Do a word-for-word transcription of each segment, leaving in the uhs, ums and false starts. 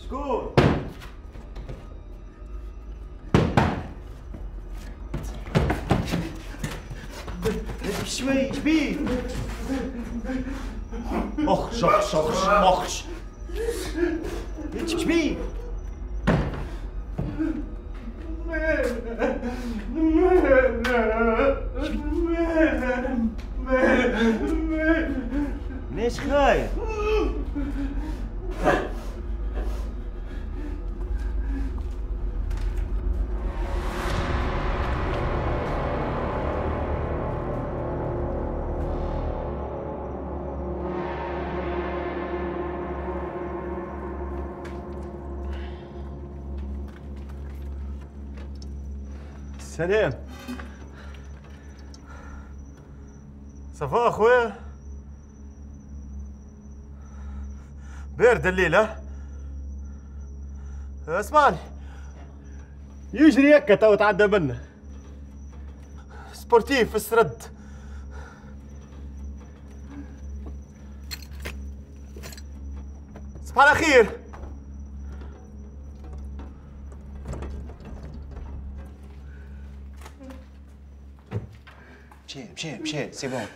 شكون؟ شوي شبيه؟ اخش اخش اخش اخش انت شبيه؟ ليش خايف؟ سلام. صفاء اخويا، بارد الليلة. اسمعني، يجري هكا تو تعدى منا سبورتيف في السرد. صباح الخير. مشي مشي مشي سي بون.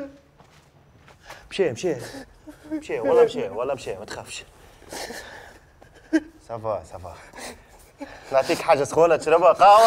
مشي مشي مشي والله مشي والله مشي، ما تخافش. صافا صافا، نعطيك حاجة سخونة تشربها، قهوة.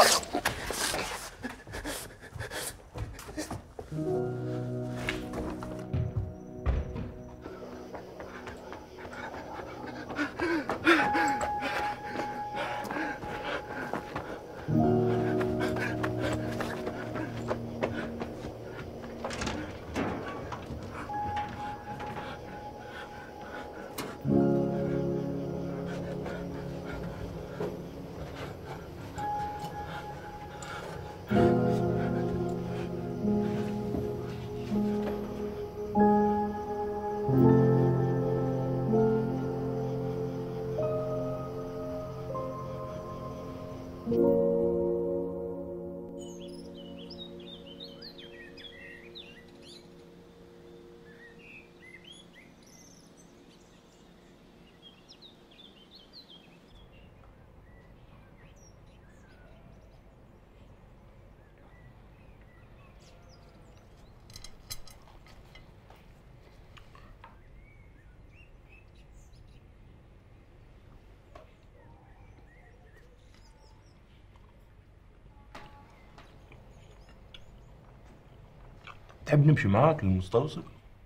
تحب نمشي معاك للمستوصف؟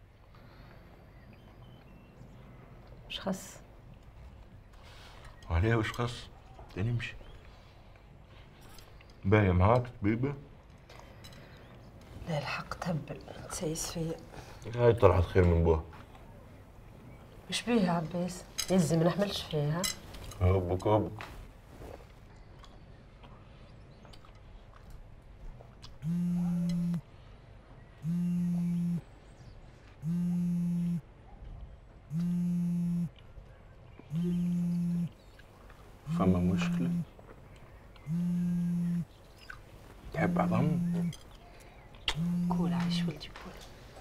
مش خص. عليه وش خص؟ نمشي. باهية معاك طبيبة؟ لا الحق تهبل تسيس فيا. هاي طلعت خير من بوها. وش بيه يا عباس؟ يزي ما نحملش فيها. هبك هبك. فما مشكلة؟ تحب عظم؟ قول عايش ولدي قول.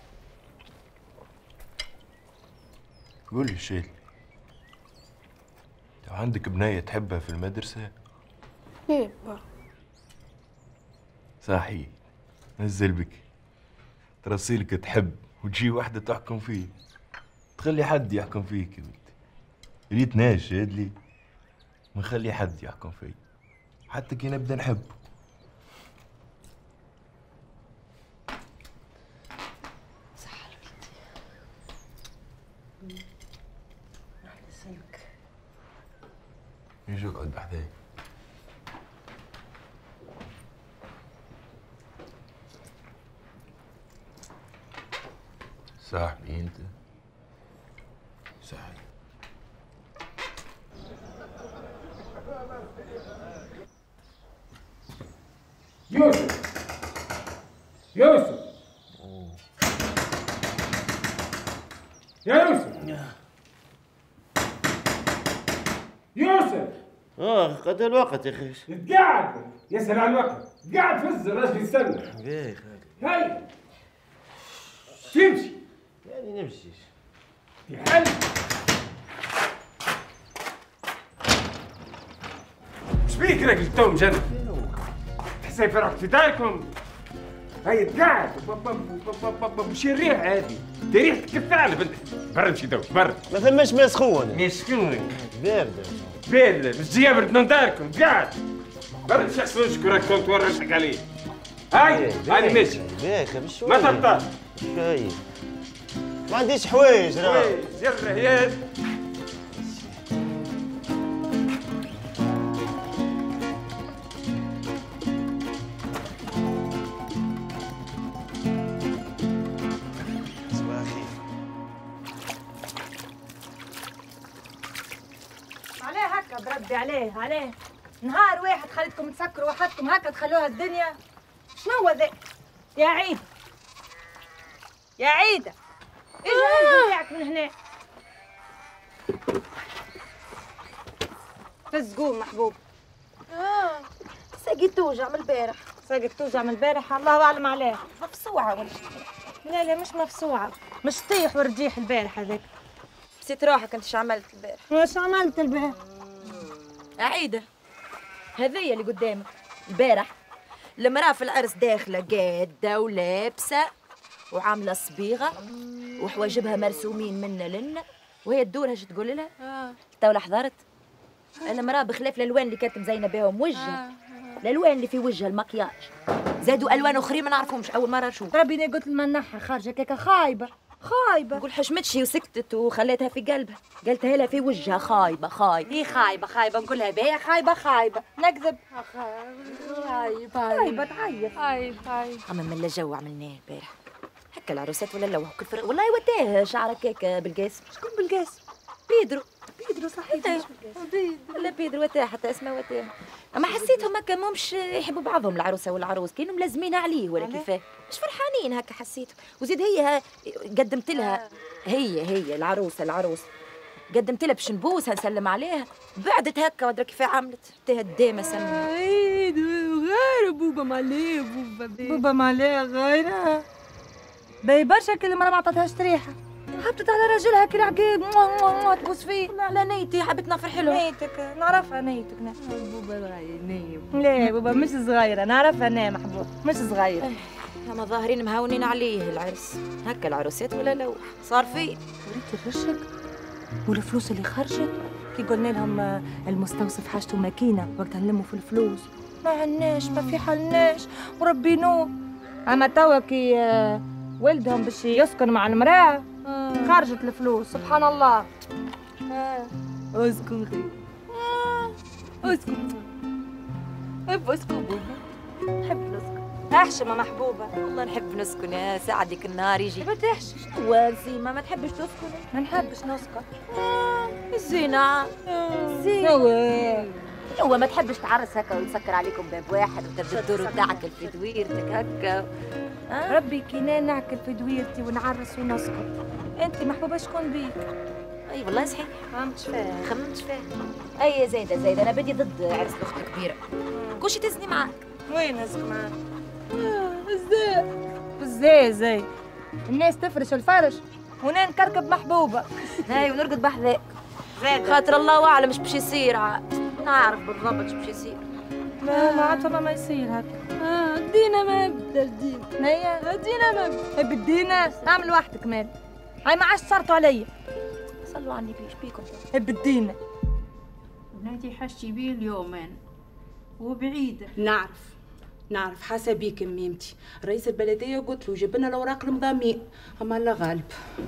قول لي شيل، لو عندك بنية تحبها في المدرسة؟ ايه با. صحيح، نزل بك ترسيلك تحب وتجي واحدة تحكم فيك، تخلي حد يحكم فيك يا بنتي. ريت ناش هادلي ما نخلي حد يحكم فيا حتى كي نبدا نحب. صح ولدي. راح نسلك. يجي اقعد بحذاي. صاحبي انت صاحبي. يوسف يوسف يا يوسف يوسف. اه قد الوقت يا اخي. قاعد يسأل عن الوقت، قاعد فز الراجل يستنى. باهي خالد. هاي تمشي يعني نمشي في حل. شبيك راجل تو مجنن؟ تحسي فرحت في داركم؟ هاي قاعد مشي الريح هذه، دي ريحة كالثعلب انت. برا نمشي تو برا. ما ثماش ماء سخون. ماء سخون. باردة. باردة مش جاية برد من داركم قاعد. برا شخص وشك راك كنت ورشك عليه. هاي هاي ماشي. باخي بشوي. ما تبطل. شوي. ما عنديش حوايج راه. حوايج يلا يا بربي عليه عليه نهار واحد خليتكم تسكروا وحدكم هكا تخلوها الدنيا. شنو هو ذا يا عيد يا عيدة؟ ايش الهز بتاعك من هنا؟ فز قوم محبوب. اه ساقي توجع من البارح. ساقك توجع من البارح؟ الله اعلم عليه. مفصوعة ولا لا لا مش مفصوعة، مش طيح ورجيح البارح هذاك. نسيت روحك انت. شو عملت البارح؟ واش عملت البارح؟ عيدة هذيا اللي قدامك البارح المرأة في العرس داخلة قادة ولابسة وعاملة صبيغة وحواجبها مرسومين منا لنا وهي تدورها شو تقول لها؟ اه تو حضرت المرأة بخلاف الالوان اللي كانت مزينة بهم وجهها آه. الالوان اللي في وجهها المكياج زادوا الوان اخرين ما نعرفهمش اول مرة نشوف. ربي انا قلت المنحة خارجة كيكة خايبة خايبة. نقول حشمتشي وسكتت وخليتها في قلبها، قلتها لها في وجهها خايبة خايبة. هي خايبة خايبة نقولها بيا خايبة خايبة نكذب. خايبة خايبة تعيط. خايبة خايبة. أما من الجو عملناه البارح هكا العروسات ولا لو كل فرق والله وتاه شعرك هيك بالقاسم. شكون بالقاسم؟ بيدرو. بيدرو صحيح. بيدرو لا بيدرو وتاه حتى اسمه وتاه. أما حسيتهم هكا ماهمش يحبوا بعضهم العروسة والعروس كانوا ملازمين عليه ولا كيفاه مش فرحانين هكا حسيتهم. وزيد هي قدمت لها هي هي العروسة العروس قدمت لها باش نبوسها نسلم عليها بعدت هكا ودرا كيف عملت تها الدامة سموها عيد غير بوبا ماليه بوبا بوبا ماليه غيرها باهي برشا كل مرة ما عطتهاش ريحة هبطت على راجلها كي العقيد تبوس فيه. على نيتي حبيت نفرح له. نيتك نعرفها نيتك. بوبا صغير لا بوبا مش صغيرة نعرفها انا محبوب مش صغيرة. هما ظاهرين مهونين عليه العرس هكا العروسات ولا لوح صار فيه. وريت الرشق والفلوس اللي خرجت كي قلنا لهم المستوصف حاجته ماكينة وقتها نلموا في الفلوس ما عناش ما في حلناش وربي نور. اما توا كي ولدهم باش يسكن مع المرأة آه. خرجت الفلوس سبحان الله. آه. اسكن خير آه. اسكن نحب اسكن بوبا نحب نسكن. احشمة محبوبة والله نحب نسكن يا ساعدك النهار يجي. ما تحشش وسيمة ما تحبش تسكن؟ ما نحبش نسكن. آه. الزينة الزينة هو ما تحبش تعرس هكا ويسكر عليكم باب واحد وتبدا الدور وتعكل في دويرتك هكا. أه؟ ربي كينا نعكل في دويرتي ونعرس ونسكت. انت محبوبه شكون بيك؟ اي والله صحيح خممتش فيها خممتش فيها. اي زايده زايده انا بدي ضد عرس اخت كبيره كلشي تزني معاك. وين نزك معاك؟ ازاي ازاي زي الناس تفرش الفرش وانا نكركب محبوبه. هاي ونرقد بحذاك زايده خاطر الله اعلم ايش باش يصير عاد نعرف بالضبط ايش باش يصير. ما ما عاد ما يصير هكا. اه دينا ما بدها دينا هيا دينا ما بدها بدينا اعمل وحدك مال. هاي ما عادش صرتوا عليا. صلوا على النبي ايش بيكم؟ بدينا بناتي حشتي بيه اليومين وبعيده. نعرف نعرف حاسه بيك ميمتي. رئيس البلديه قلت له جيب لنا الاوراق المضامين اما الله غالب.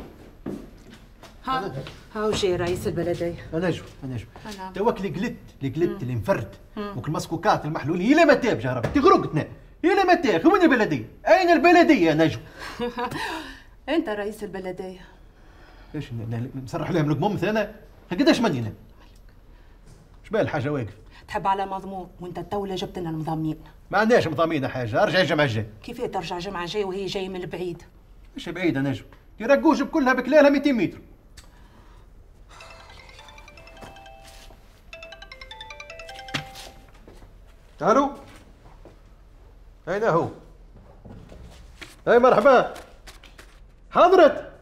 ها ها وجاي رئيس البلديه. انا جو انا جو توك اللي قلت اللي قلت اللي انفرد وك المسكوكات المحلولين الى متى يا ربي تغرقتنا الى متى؟ وين البلديه؟ اين البلديه يا نجم؟ انت رئيس البلديه. ايش نصرح لهم لكم انا؟ قداش مدينه؟ اش بال الحاجه واقف؟ تحب على مضمون وانت الدوله جبت لنا المضامين. ما عندناش مضامين حاجه ارجع الجمعه الجاي. كيف ترجع الجمعه الجاي وهي جايه من البعيد؟ مش بعيد يا نجم يرقوش بكلها بكلالها مئتين متر. تعالوا اين هو؟ اي مرحبا حضرت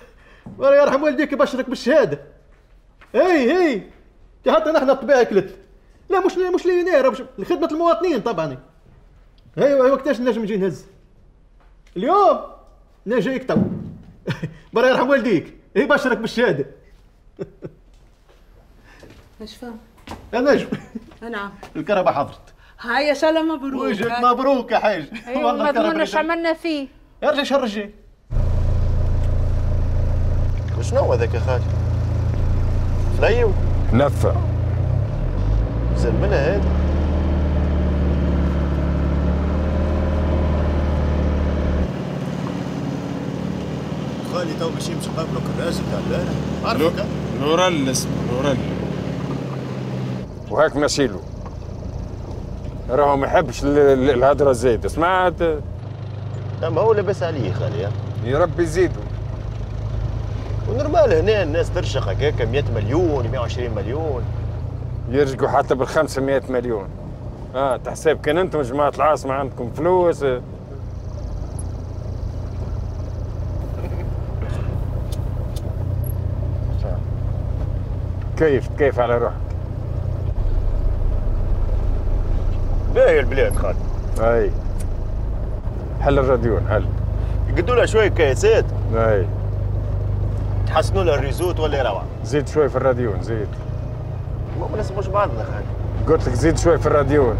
الله يرحم والديك يبشرك بالشهاده. هي هي حتى نحن الطبيعه كلت لا مش مش ليونير، باش لخدمه المواطنين طبعا. ايوا وقتاش نجم نجي نهز؟ اليوم انا جايك تو. برا يرحم والديك، هي بشرك بالشهاده. اش فهم؟ انا نجم. نعم. الكهرباء حضرت. هاي يا شاء الله مبروك. وجهك مبروك يا حاج. ايوه ما ضمناش عملنا فيه. ارجع شهر الجاي. وشنو هذاك يا خالي؟ فليو؟ نفع. زين منها هذه. خالي تو باش يمشي قبلك الراجل تاع البارح. عرفك؟ نورل اسمه نورل. وهاك ماشيلو. راهو ما يحبش الهدره الزايده، سمعت؟ اما هو لاباس عليه خالي. يا ربي يزيدوا. ونورمال هنا الناس ترشق هكاك مئة مليون مئة وعشرين مليون. يرجعوا حتى بال خمسمئة مليون. اه تحسب كان انتم جماعه العاصمه عندكم فلوس. كيف كيف على روحك؟ باهي البلاد خالي. اي حل الراديون حل. يقدوا لها شويه كيسات. اي تحسنوا لها الريزوت ولا روعه. زيد شوي في الراديون زيد. ما نسمعوش بعضنا خالي. قلت لك زيد شوي في الراديون.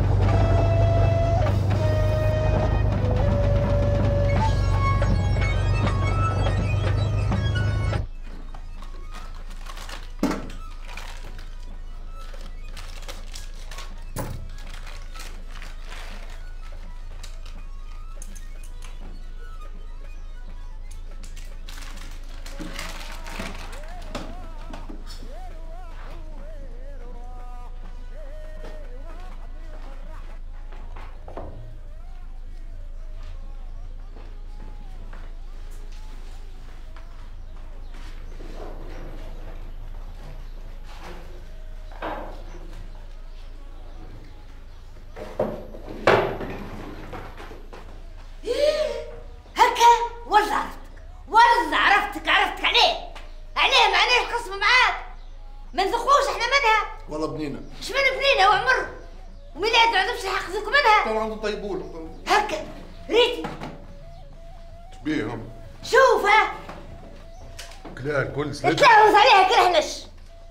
تلاوز عليها كرهنش.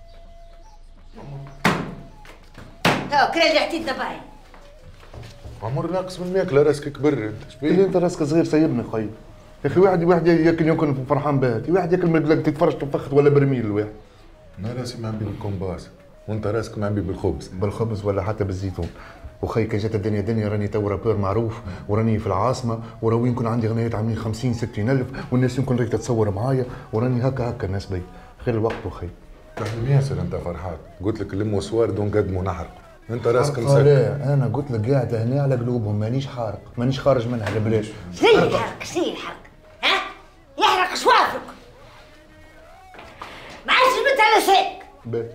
تو كرا اللي عتيد باين. عمر ناقص من ماكله راسك كبر. اللي انت راسك صغير سيبني خي. يا اخي واحد واحد ياكل يمكن فرحان باهت، واحد ياكل من بلاك تتفرج تفخت ولا برميل الواحد. انا راسي معبي بالكومباس وانت راسك معبي بالخبز. بالخبز ولا حتى بالزيتون. وخي كي جات الدنيا دنيا راني تو رابور معروف وراني في العاصمه وراوي يكون عندي غنايات عاملين خمسين ستين الف والناس يمكن راهي تتصور معايا وراني هكا هكا الناس بي خير الوقت وخي. تحلم ياسر انت فرحان. قلت لك لموا سوارد ونقدموا نحرق. انت راسك مسكر. لا انا قلت لك قاعد هنا على قلوبهم مانيش حارق مانيش خارج منها لبلاش. شنو يحرق شنو يحرق؟ ها؟ يحرق شوافك. ما عادش البنت على شيء. باهي.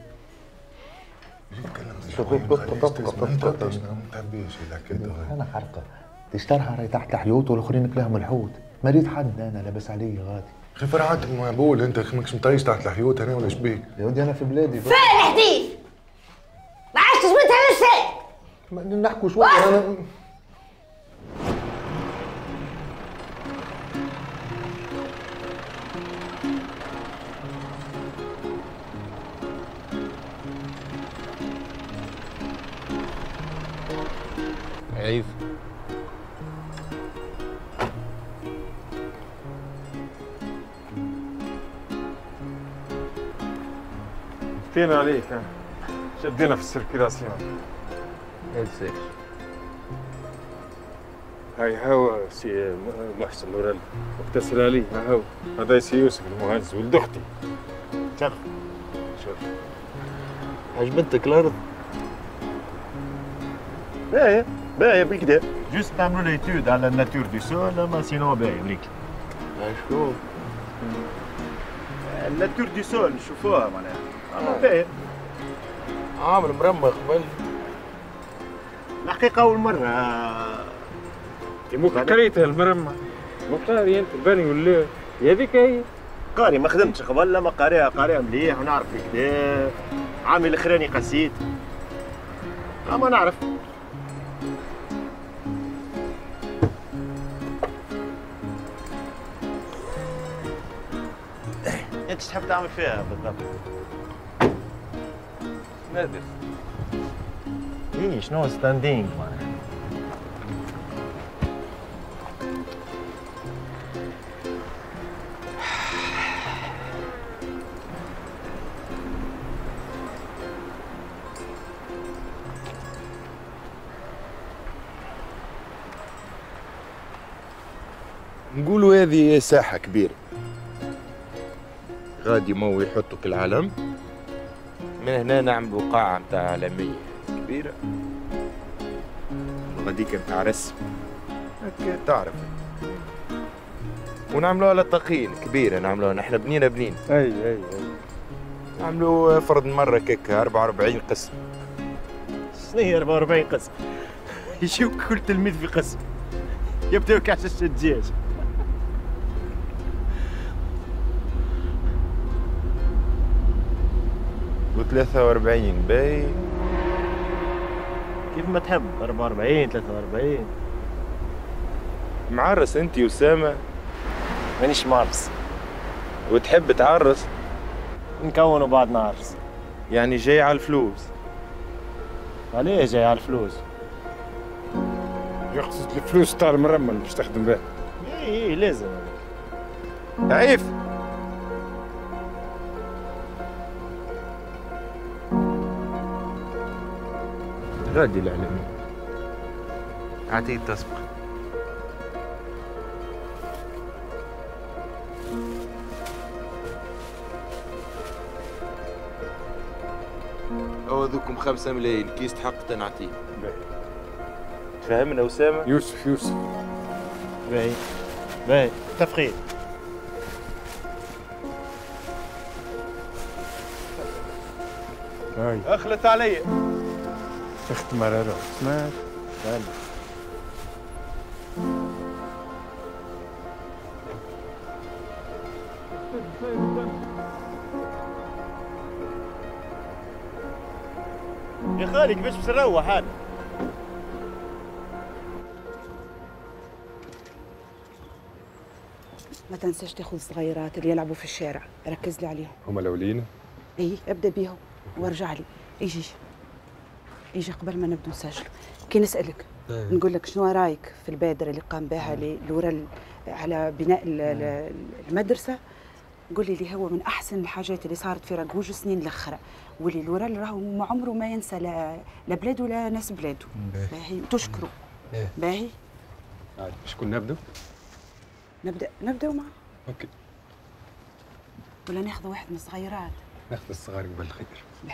انا حرقه تشترها راهي تحت الحيوط والاخرين كلاهم الحوت. ما ريت حد انا لاباس علي غادي. اخي فرعاتك مقبول انت ماكش مطيش تحت الحيوط هنا ولا شبيك؟ يا ودي انا في بلادي. فين الحديث؟ ما عادش تثبت على شيء. نحكوا شويه انا. عيف فتينا عليك ها شدينا في السيركيلاسيون. هالسير هاي هو سي محسن نورل واتصل عليه. ها هو هذا سي يوسف المهندس ولد اختي. شرف شوف عجبتك الارض؟ باهية باهية بالكدا. جوست نعملوا ليتود على الناتور دو سول اما سينو باهية مليك. شكون؟ الناتور دو سول نشوفوها معناها. اما باهية. عامل مرمى قبل. الحقيقة أول مرة. ممكن قريتها المرمى. مو قاري أنت الباني ولا هذيك هي. قاري ما خدمتش قبل لما قاريها قاريها مليح ونعرف كدا. عامل الأخراني قسيت. ما نعرف. انت ايش تحب تعمل فيها بالضبط؟ نادر. ايه شنو ستاندينج؟ نقولوا هذه ساحة كبيرة غادي مو يحطوا العلم، من هنا نعملوا قاعة متاع عالمية كبيرة، غاديك متاع رسم هكا تعرف، ونعملوها على تقييم كبيرة، نعملوها نحن بنينا بنين. اي اي اي نعملوا فرض مرة كيكة أربعة وأربعين قسم. شنو هي أربعة وأربعين قسم؟ يجيو كل تلميذ في قسم، يبداو كعشة الدجاج. وثلاثة وأربعين باي كيف ما تحب، أربعة وأربعين ثلاثة وأربعين. معرس انت وسامة؟ مانيش معرس. وتحب تعرس؟ نكونوا بعض نعرس. يعني جاي على الفلوس؟ عليه جاي على الفلوس؟ يقصد الفلوس تاع المرمل باش تخدم بها. اي اي لازم. عيف غادي الإعلامي أعطيه تسبق. أو ذوكم خمسة ملايين كيس حق تنعطيه. فهمنا أسامة؟ يوسف يوسف. باهي باهي تفخير. هاي أخلت علي. اختم على روحك. سمعت؟ تعال. يا خالي كيفاش باش نروح هذا؟ ما تنساش تاخذ الصغيرات اللي يلعبوا في الشارع، ركز لي عليهم. هما الاولين؟ اي ابدا بيهم وارجع لي. يجي يجي قبل ما نبدو نسجل. كي نسالك نقول لك شنو رايك في البادره اللي قام بها لورا على بناء المدرسه، قول لي اللي هو من احسن الحاجات اللي صارت في راكوج السنين الاخرى، واللي لورال راهو ما عمره ما ينسى لا لا بلاده ولا ناس بلاده. باهي تشكره. باهي شكون نبدو؟ نبدا نبداو معاه. اوكي. ولا ناخذ واحد من الصغيرات؟ ناخذ الصغار قبل الخير.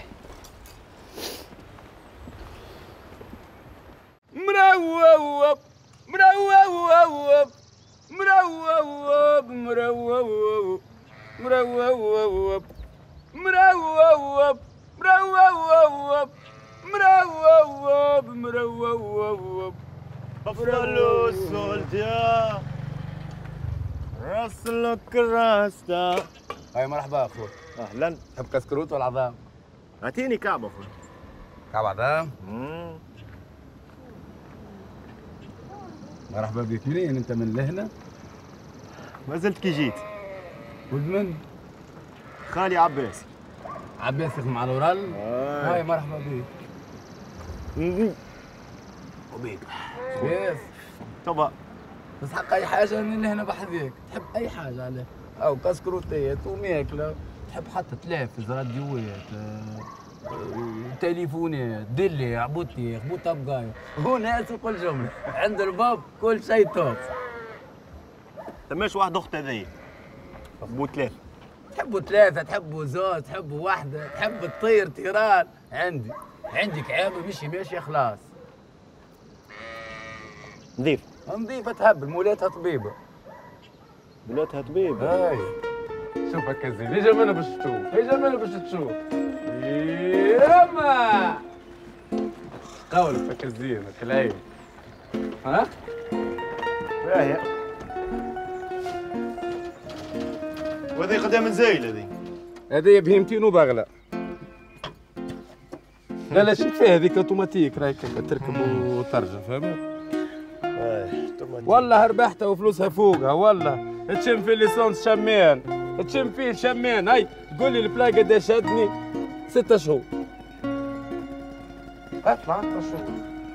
مرووب مرووب مرووب مرووب مرووب مرووب مرووب مرووب مرووب بفلو سولديا راسلك راستا. هاي مرحبا اخوي. اهلا. تحب كسكروت ولا عظام؟ اعطيني كعب اخوي. كعب عظام؟ مرحبا بك. منين انت؟ من لهنا؟ ما زلت كي جيت. ولد من؟ خالي عباس. عباس يخدم على الورال؟ آه. هاي مرحبا بك. وبيك. كيف؟ طبعا. تسحق اي حاجه من هنا بحذيك، تحب اي حاجه عليه، او كسكروتات وماكله، تحب حتى تلافز راديوات تليفونات دلي عبوتي خبوطه بقايا وناس وكل جمله عند الباب كل شيء توب. تماش واحد اخت هذيا خبو ثلاثه. تحبوا ثلاثه، تحبوا زوج، تحبوا واحده، تحب تطير طيران. عندي عندي كعابه مشي ماشيه خلاص. نظيف نظيفه تهبل، مولاتها طبيبه. مولاتها طبيبه؟ هاي شوف هكا زين، هي جمالها باش تشوف، هي جمالها باش تشوف. يما قولك هكا زين الحلايب. ها؟ باهية. وهذه خدها من زايل هذه. هذه بهيمتين وبغله. لا لا شد فيها هذيك اوتوماتيك رايك تركب وترجع فهمت؟ والله ربحتها وفلوسها فوقها والله تشم في الليسونس شمان تشم فيه شمان هاي تقول لي البلا قداش شدني ستة شهور اطلع عشرة شهور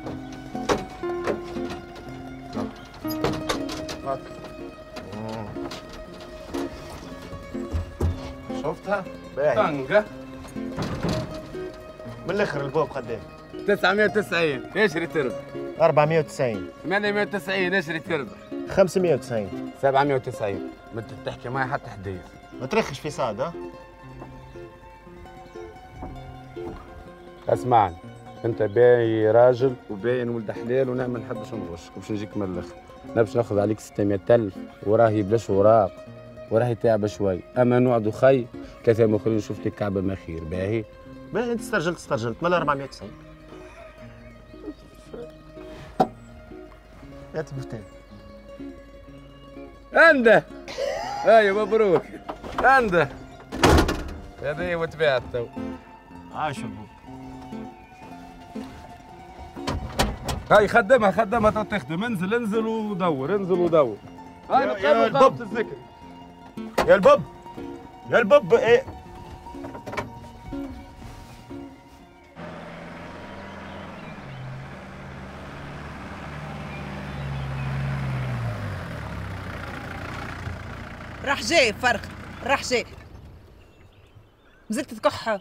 شفتها؟ طنقة من الاخر البوب قدام تسعمية وتسعين ايش اللي تربح؟ أربعمية وتسعين ثمانمية وتسعين ايش اللي تربح؟ خمسمية وتسعين سبعمية وتسعين ما تحكي معي حتى حديث ما ترخش في صاد ها؟ اسمعني انت باي راجل وباين ولد حلال وانا ما نحبش نغش باش نجيك من الاخر انا باش ناخذ عليك ستمية ألف وراهي بلاش وراق وراهي تعبه شوي اما نقعدوا خي ثلاثة اخرين شفت لك كعبه ما خير باهي باهي انت استرجلت استرجلت مالا أربعمية وتسعين هات بفتان عنده ايوه مبروك عنده هذه وتباعت تو عاش ابوك هاي خدمها خدمها تو تخدم انزل انزل ودور انزل ودور هاي يا البب الذكر يا البب يا البب ايه راح جاي فرق راح جاي مازلت تكح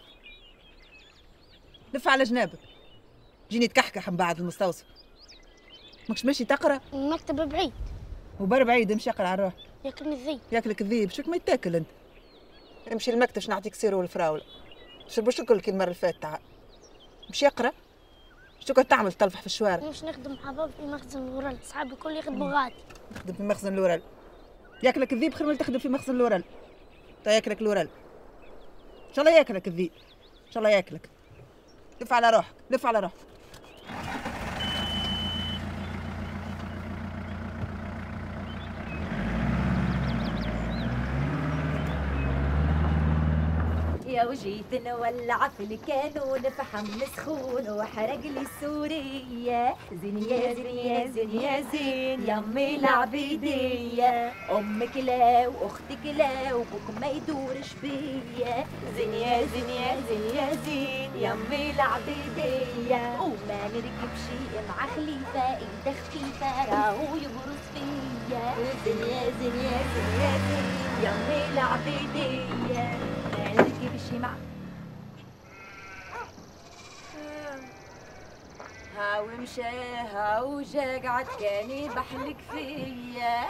لف على جنابك جيني تكحكح من بعد المستوصف ماكش ماشي تقرا المكتب بعيد وبر بعيد امشي اقرا على روحك ياكلني الذيب ياكلك الذيب شوك ما يتاكل انت امشي المكتب باش نعطيك سيرو والفراوله شربوا شكل كي المره اللي فاتت تعال مشي اقرا شو كنت تعمل تلفح في الشوارع مش نخدم مع بابا في مخزن الورال صحابي الكل يخدموا غادي تخدم في مخزن الورال ياكلك الذيب خير من تخدم في مخزن الورال تا ياكلك الورال ان شاء الله ياكلك الذيب ان شاء الله ياكلك لف على روحك لف على روحك يا وجيت نولع في الكانون فحم سخون وحرق لي السورية زين يا زين يا زين يا زين يمي العبيدية أمك لا وأختك لا وبوك ما يدورش بيا زين يا زين يا زين يا زين يمي العبيدية وما نركب شي مع خليفة إيده خفيفة راهو يبرز فيا زين يا زين يا زين يا زين يمي العبيدية نركب شي مع هاو مشى هاو جا قعد كان يبحلك فيا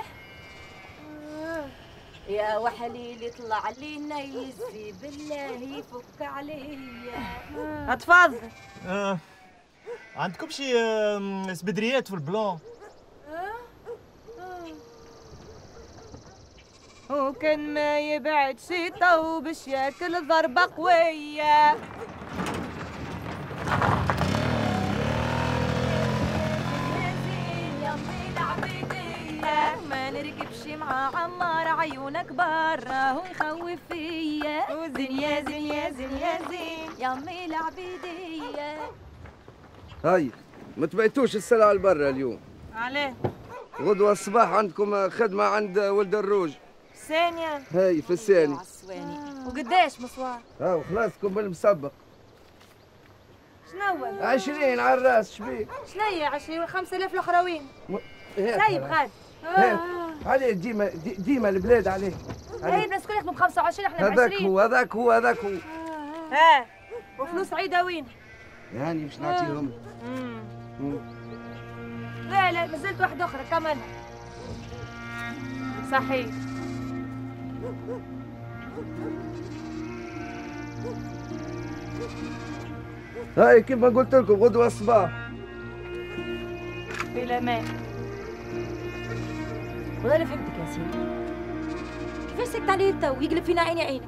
يا وحليل طلع لي نيزي بالله يفك عليا اتفضل آه. عندكم شي آه سبدريات في البلان وكان ما يبعد شي طو باش ياكل ضربة قوية ما نركبش مع عمار عيونك برا هو يخوف فيا وزين يا زين يا زين يا زين يامي العبيدية هاي ما تبيتوش السلعة لبرا اليوم عليه غدوة الصباح عندكم خدمة عند ولد الروج ثانية هاي في الثاني آه. وقداش مصوار؟ ها وخلاصكم بالمسبق شنو؟ عشرين على الراس شبيك؟ شنيا عشرين وخمسة آلاف الأخروين م... سايب غاد آه. عليه ديما ديما البلاد عليه هاي الناس الكل يخدموا ب خمسة وعشرين احنا ب هذاك عشرين هو هذاك هو هذاك هو ها وفلوس عيدة وين؟ يعني باش نعطيهم لا لا مازلت واحدة أخرى كمان صحيح هاي كيف ما قلت لكم غدوة الصباح في الأمان والله أنا فهمتك يا سيدي كيفاش سكت عليه تو يقلب فينا عيني عينك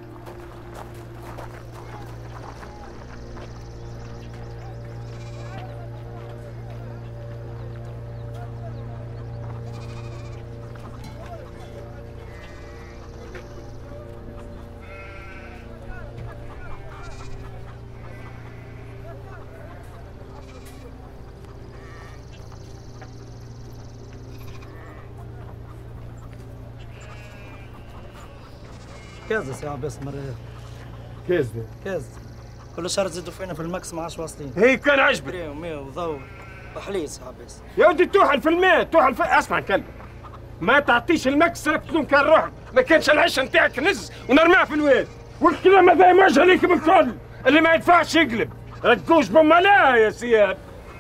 كازا سي عباس مرة كاز كاز كل شهر تزيدوا فينا في الماكس ما عادش واصلين. هي كان عجبك ومية وضوء وحليب سي عباس. يا ودي توحل في الماء توحل في اسمع كلب ما تعطيش الماكس ركتون كان روحك ما كانش العشه نتاعك نز ونرميها في الواد والكلام هذا موجه ليكم الكل اللي ما يدفعش يقلب ركوش بملاها يا سياد.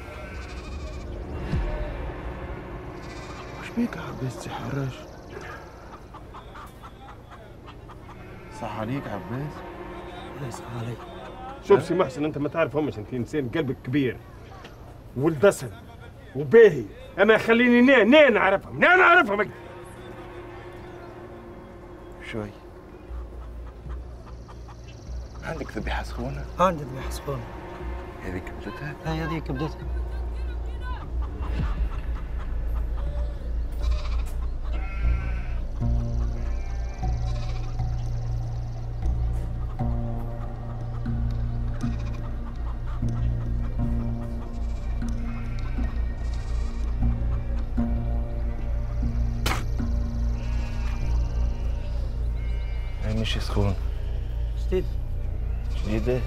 وش بيك يا عباس سي حراج؟ صح عليك عباس؟ لا صح عليك. شوف سي محسن انت ما تعرفهمش انت انسان قلبك كبير ولد اسد وباهي اما خليني نا نا نعرفهم نا نعرفهم شوي. عندك ذبيحة سخونة؟ عندي ذبيحة سخونة. هذيك بدتها؟ هاي هذيك بدتها. هاي مش سخون. جديد. جديدة؟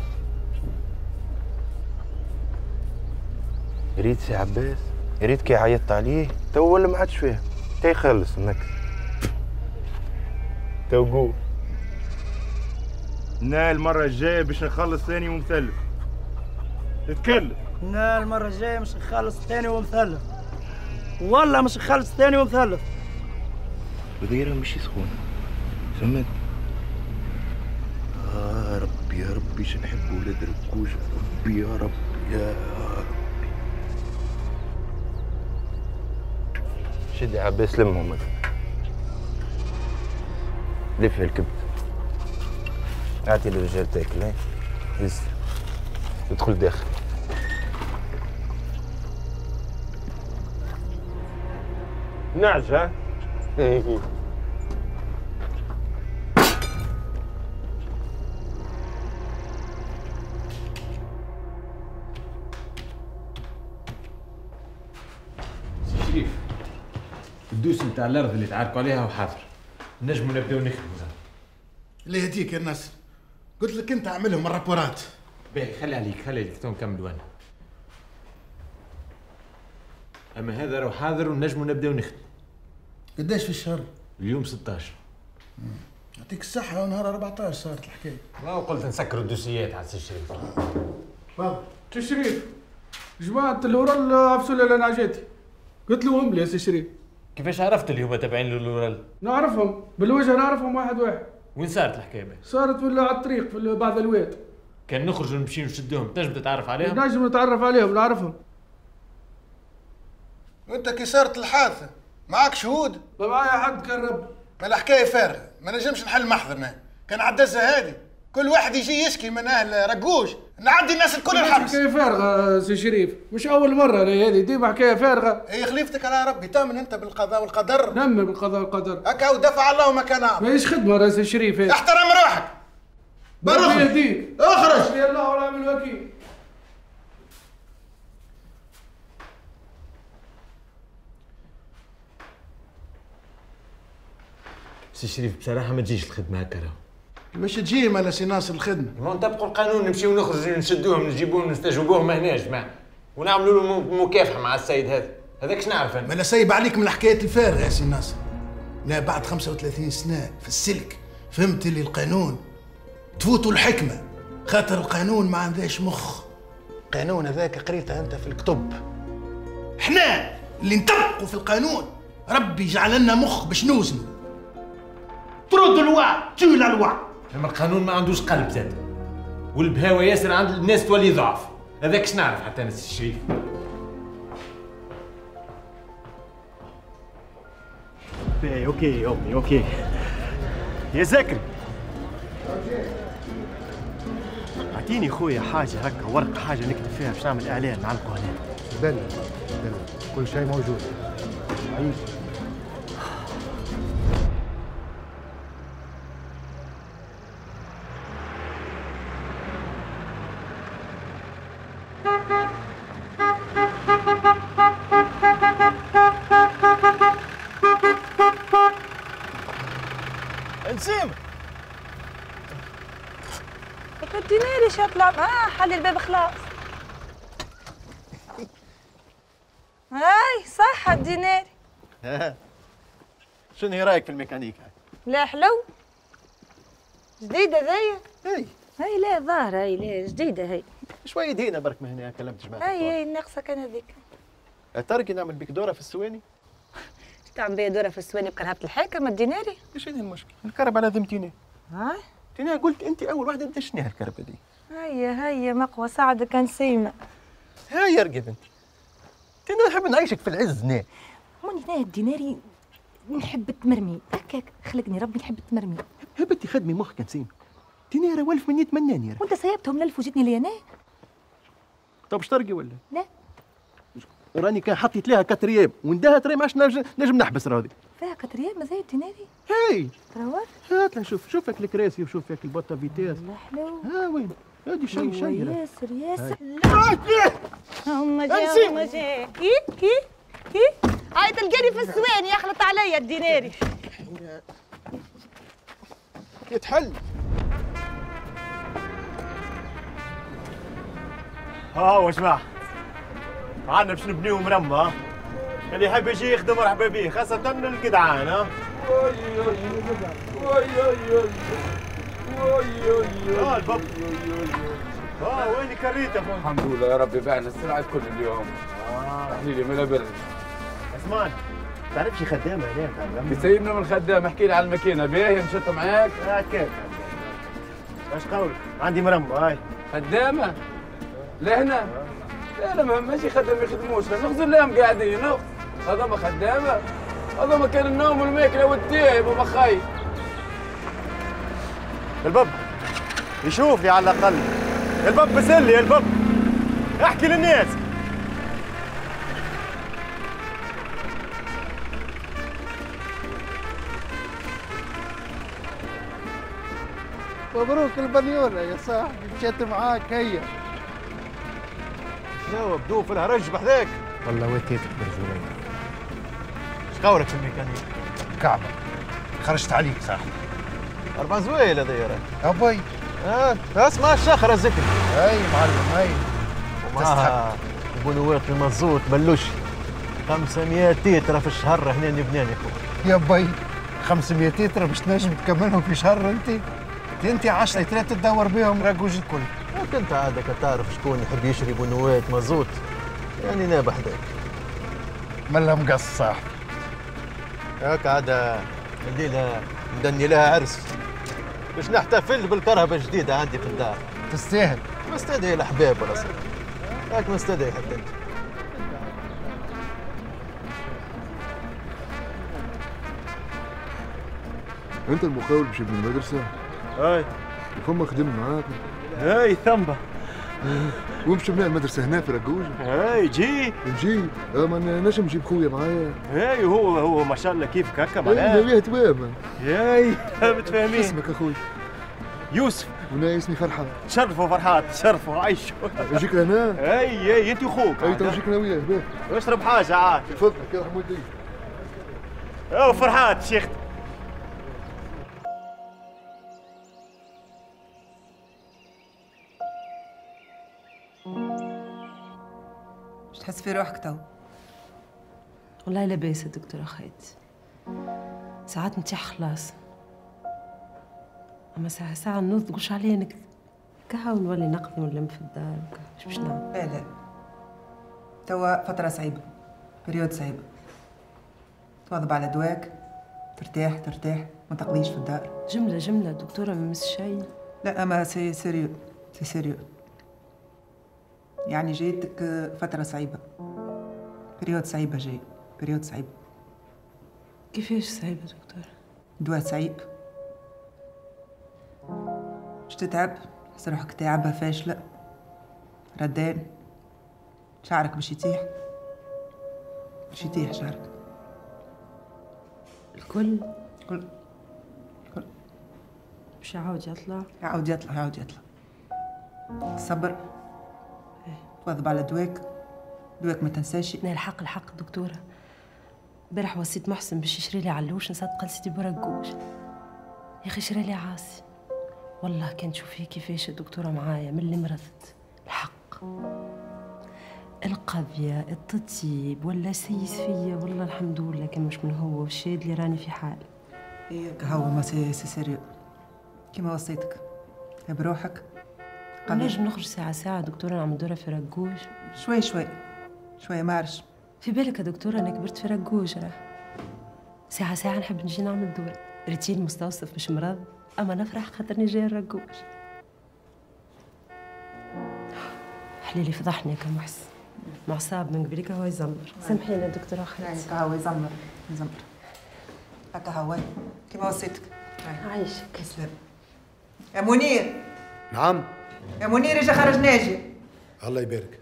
يا ريت سي عباس يا ريت كي عيطت عليه تو ولا ما عادش فاهم تا يخلص المكس تو قول. نا المرة الجاية باش نخلص ثاني ومثلث. اتكلم. نا المرة الجاية مش نخلص ثاني ومثلث. والله مش نخلص ثاني ومثلث. بديرة مش سخونة فهمت؟ آه ربي يا ربي شنحب ولاد ركوش ربي يا رب يا ربي. شد يا عباس لمهم لف الكبد اعطي للرجال تاكل هاي هز ادخل داخل. نعج ها؟ شريف الدوس نتاع الارض اللي تعاركوا عليها وحاضر نجموا نبداو نخدموا. اللي يهديك يا ناصر قلت لك انت اعملهم الرابورات. باهي خلي عليك خلي عليك تو نكملوا انا. اما هذا راهو حاضر ونجموا نبداو نخدموا. قداش في الشهر؟ اليوم ستطاش. يعطيك الصحة ونهار أربعطاش صارت الحكاية. ما قلت نسكروا الدوسيات على سي شريف. بابا سي شريف جماعة الورال عفسوا لي انا عجاتي. قلت لهم لي يا سي شريف. كيفاش عرفت اللي هما تابعين للورال؟ نعرفهم بالوجه نعرفهم واحد واحد. وين صارت الحكايه باهي؟ صارت ولا على الطريق في بعض الواد. كان نخرجوا نمشي نشدوهم تنجم تتعرف عليهم؟ نجم نتعرف عليهم نعرفهم. وانت كي صارت الحادثة معاك شهود؟ ما معايا حد كان رب. ما الحكاية فارغة ما نجمش نحل محضرنا. كان عدزة هادي كل واحد يجي يشكي من اهل رقوش نعدي الناس الكل الحبس. حكاية فارغة سي شريف مش أول مرة هذه ديما حكاية فارغة. هي خليفتك على ربي تامن أنت بالقضاء والقدر. نمن بالقضاء والقدر. هكا ودفع الله مكانها. ماهيش خدمة يا سي شريف. احترم روحك. برا يهديك. اخرج. حسبي الله ونعم الوكيل. سي شريف بصراحة ما تجيش الخدمة هكا راهو. باش تجي مالا سي ناصر الخدمة. ما نطبقوا القانون نمشيو نخرجوا نشدوهم نجيبوهم نستجوبوهم هنا يا جماعة ونعملوا له مكافحة مع السيد هذا. هذاك شنو نعرف انا؟ مالا سايب عليك من الحكايات الفارغة يا سي ناصر. لا بعد خمسة وثلاثين سنة في السلك فهمت اللي القانون تفوتوا الحكمة خاطر القانون ما عندهاش مخ. القانون هذاك قريته انت في الكتب. احنا اللي نطبقوا في القانون ربي جعل لنا مخ باش نوزنوا. ترد الوعي تولى الوعي. اما القانون ما عندوش قلب زاد والبهاوة ياسر عند الناس تولي ضعف. هذاك شنو نعرف حتى انا سي شريف. اوكي اوكي اوكي اوكي يا زكري اعطيني خويا حاجه هكا ورقه حاجه نكتب فيها باش نعمل اعلان نعلقه هنا. دل دل كل شيء موجود. عيش. نسيم باش يطلع. اه حلي الباب خلاص. هاي صح الديناري. ها شنو رايك في الميكانيكا؟ لا حلو جديدة ذي. اي هاي لا ظاهرة هاي لا جديدة هاي. شوية دهينة برك ما هنا كلمت جماعة. هاي هاي ناقصة كان هذيك. تركي نعمل بك دورة في السواني؟ تعمل بيا دورة في السواني بكرهبة الحاكم الديناري؟ ايش هذا المشكل؟ الكرب على ذمتيني. ها؟ تينا قلت انت اول واحدة بدها شنو الكربة دي؟ هيا هيا مقوى سعد كان سيمة. هيا ارقد انت. تينا نحب نعيشك في العز نا. موني هنا الديناري نحب تمرمي هكاك خلقني ربي نحب تمرمي. هبتي خدمي مخك نسيم. تينا والف من يتمناني. وانت سيبتهم للف وجيتني لي انا؟ طب شترقي ولا؟ لا راني كان حطيت لها كترياب ونداها تري ما عادش نجم, نجم نحبس راضي. فيها كترياب مازال الديناري؟ هاي تروى؟ هات نشوف شوف لك الكراسي وشوف لك البوطه فيتاس. لا حلو. ها وين؟ هادي شي شي ياسر ياسر. لا هما جا هما جا. كي كي كي هاي تلقاني في السواني يخلط عليا الديناري. يتحل. ها هو جماعة عندنا باش نبنيو مرمى، اللي يحب يجي يخدم مرحبا به، خاصة الجدعان. ها وي وي وي ها الباب. ها وين كريته؟ الحمد لله يا ربي بعنا السرعة كل اليوم. اه حليلي من برد. عثمان تعرفش خدامة هناك؟ بسيبنا من الخدام، احكي لي على الماكينة باهية مشيت معاك؟ اه كيف؟ ايش قولك؟ عندي مرمى هاي. خدامة؟ لهنا؟ لا لا ما ماشي خدام ما يخدموش، نخزن لهم قاعدين نخ. هذا ما خدامة، هذا مكان النوم والماكلة والتياب وبخي. الباب يشوف لي على الأقل، الباب بسلي يا الباب، احكي للناس. مبروك البنيونة يا صاحبي مشيت معاك هيا. شنو بدو في الهرج بحذاك؟ والله وتيتك برجولين. ايش قولك في الميكانيك؟ كعبة خرجت عليك صاحبي. أربع زويل هذا يا راجل. أبوي اه اسمع الشخرة الذكر. هاي معلم هاي. ومعها بنوات المزوت بلوشي خمسمية تيترا في الشهر هنا لبنان يا اخوي. يا بي خمسمية تيترا باش تنجم تكملهم في شهر انت؟ انت عشرة لترات تدور بهم راجوج الكل. كنت عادك تعرف شكون يحب يشري بنوات مزوت يعني نابح ذاك. ملا مقص صاحبي. هاك عاد الليلة مدني لها عرس باش نحتفل بالكرهبة الجديدة عندي في الدار. تستاهل. ما استدعي الأحباب ولا صدق. هاك ما استدعي حتى أنت. أنت المقاول باش ابن المدرسة؟ هاي وفما خدم معاك؟ هاي ثمبة. ومشي من المدرسة هنا في راجوج؟ هاي جي نجي اه ما نجم نجيب خويا معايا. هاي هو هو ما شاء الله كيفك هكا معناها. هاي نبيه تماما. هاي متفاهمين. اسمك اخوي؟ يوسف. وانا اسمي فرحات. تشرفوا فرحات تشرفوا عيشوا. نجيك لهنا؟ هاي هاي انت وخوك. هاي تو نجيك انا وياه باه. اشرب حاجة عاد. تفضل يا حمودي. او فرحات شيخ. باش تحس في روحك تو؟ والله لاباس يا دكتورة خيتي، ساعات نتيح خلاص، اما ساعة ساعة نوض تقولش عليا نكذب كها ونولي نقضي ونلم في الدار ايش باش نعمل؟ لا لا توا فترة صعيبة، بريود صعيبة، تواظب على دواك، ترتاح ترتاح ما تقضيش في الدار. جملة جملة دكتورة ما مس شيء. لا اما سي سيريو سي سيريو يعني جايتك فترة صعيبة، بريود صعيبة جاي، بريود صعيبة. كيفاش صعيبة دكتورة؟ دواء صعيب، باش تتعب، تحس روحك تعبة فاشلة، ردان، شعرك باش يطيح، باش يطيح شعرك. الكل؟ الكل الكل باش يعاود يطلع؟ يعاود يطلع يعاود يطلع. صبر، تواظب على دواك، دواك ما تنساش. لا الحق الحق دكتورة، امبارح وصيت محسن باش يشري لي علوش نصدق لسيدي برقوش، يا اخي شري لي عاصي والله كان تشوفي كيفاش الدكتورة معايا من اللي مرضت. الحق القضية التطيب ولا سيس فيا، والله الحمد لله كان مش من هو والشاد اللي راني في حال. إيه هو ما سي سيريو كيما وصيتك بروحك. نجم نخرج ساعة ساعة دكتورة نعمل دورة في رجوج. شوي شوي شوي ما عرفش. في بالك يا دكتورة أنا كبرت في رجوج راه. ساعة ساعة نحب نجي نعمل دورة. ريتي المستوصف مش مرض، أما نفرح خاطرني جاي الرجوج. حليلي فضحني يا محسن. معصاب من قبلك هو يزمر. سامحيني يا دكتورة خالتي. هاو يزمر يزمر. هكا هو كيما وصيتك. عايشك. تسلم. يا منير. نعم. يا منير اجا خرج ناجي. الله يبارك.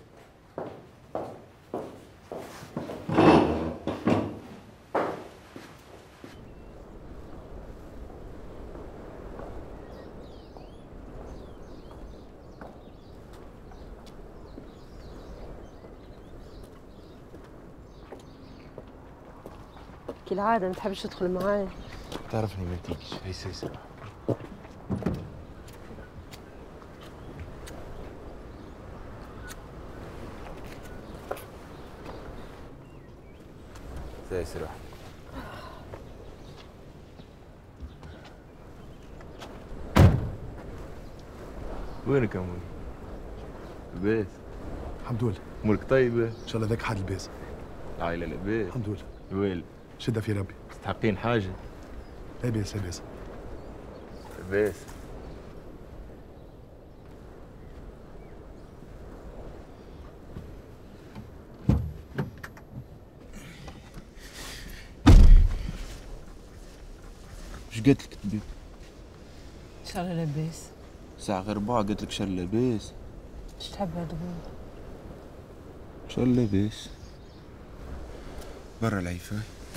كالعادة ما تحبش تدخل معايا. تعرفني ما تيجيش. هي سيسة. سيسة روح. وينك يا مولي؟ لاباس؟ الحمد لله. امورك طيبة؟ ان شاء الله ذاك حد لباس. العائلة لاباس؟ الحمد لله. الوالد؟ شدة في ربي. تستحقين حاجة؟ لاباس لاباس. لاباس. ايش قالت لك الطبيب؟ ان شاء الله لاباس. ساعة غير ربع قالت لك شال لاباس. ايش تحب هاد ان شاء الله لاباس. برا العيفة.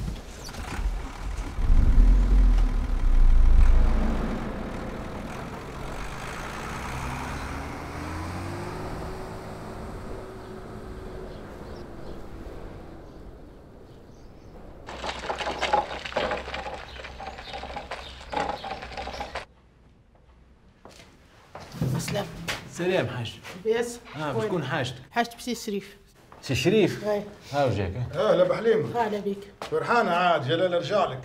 سلام. سلام حاج. بيس. اه بتكون حاجتك؟ حاجتي بسي شريف. سي شريف؟ اي. هاو جاك. اه لا بحليم. اهلا بيك. فرحان عاد جلال رجع لك.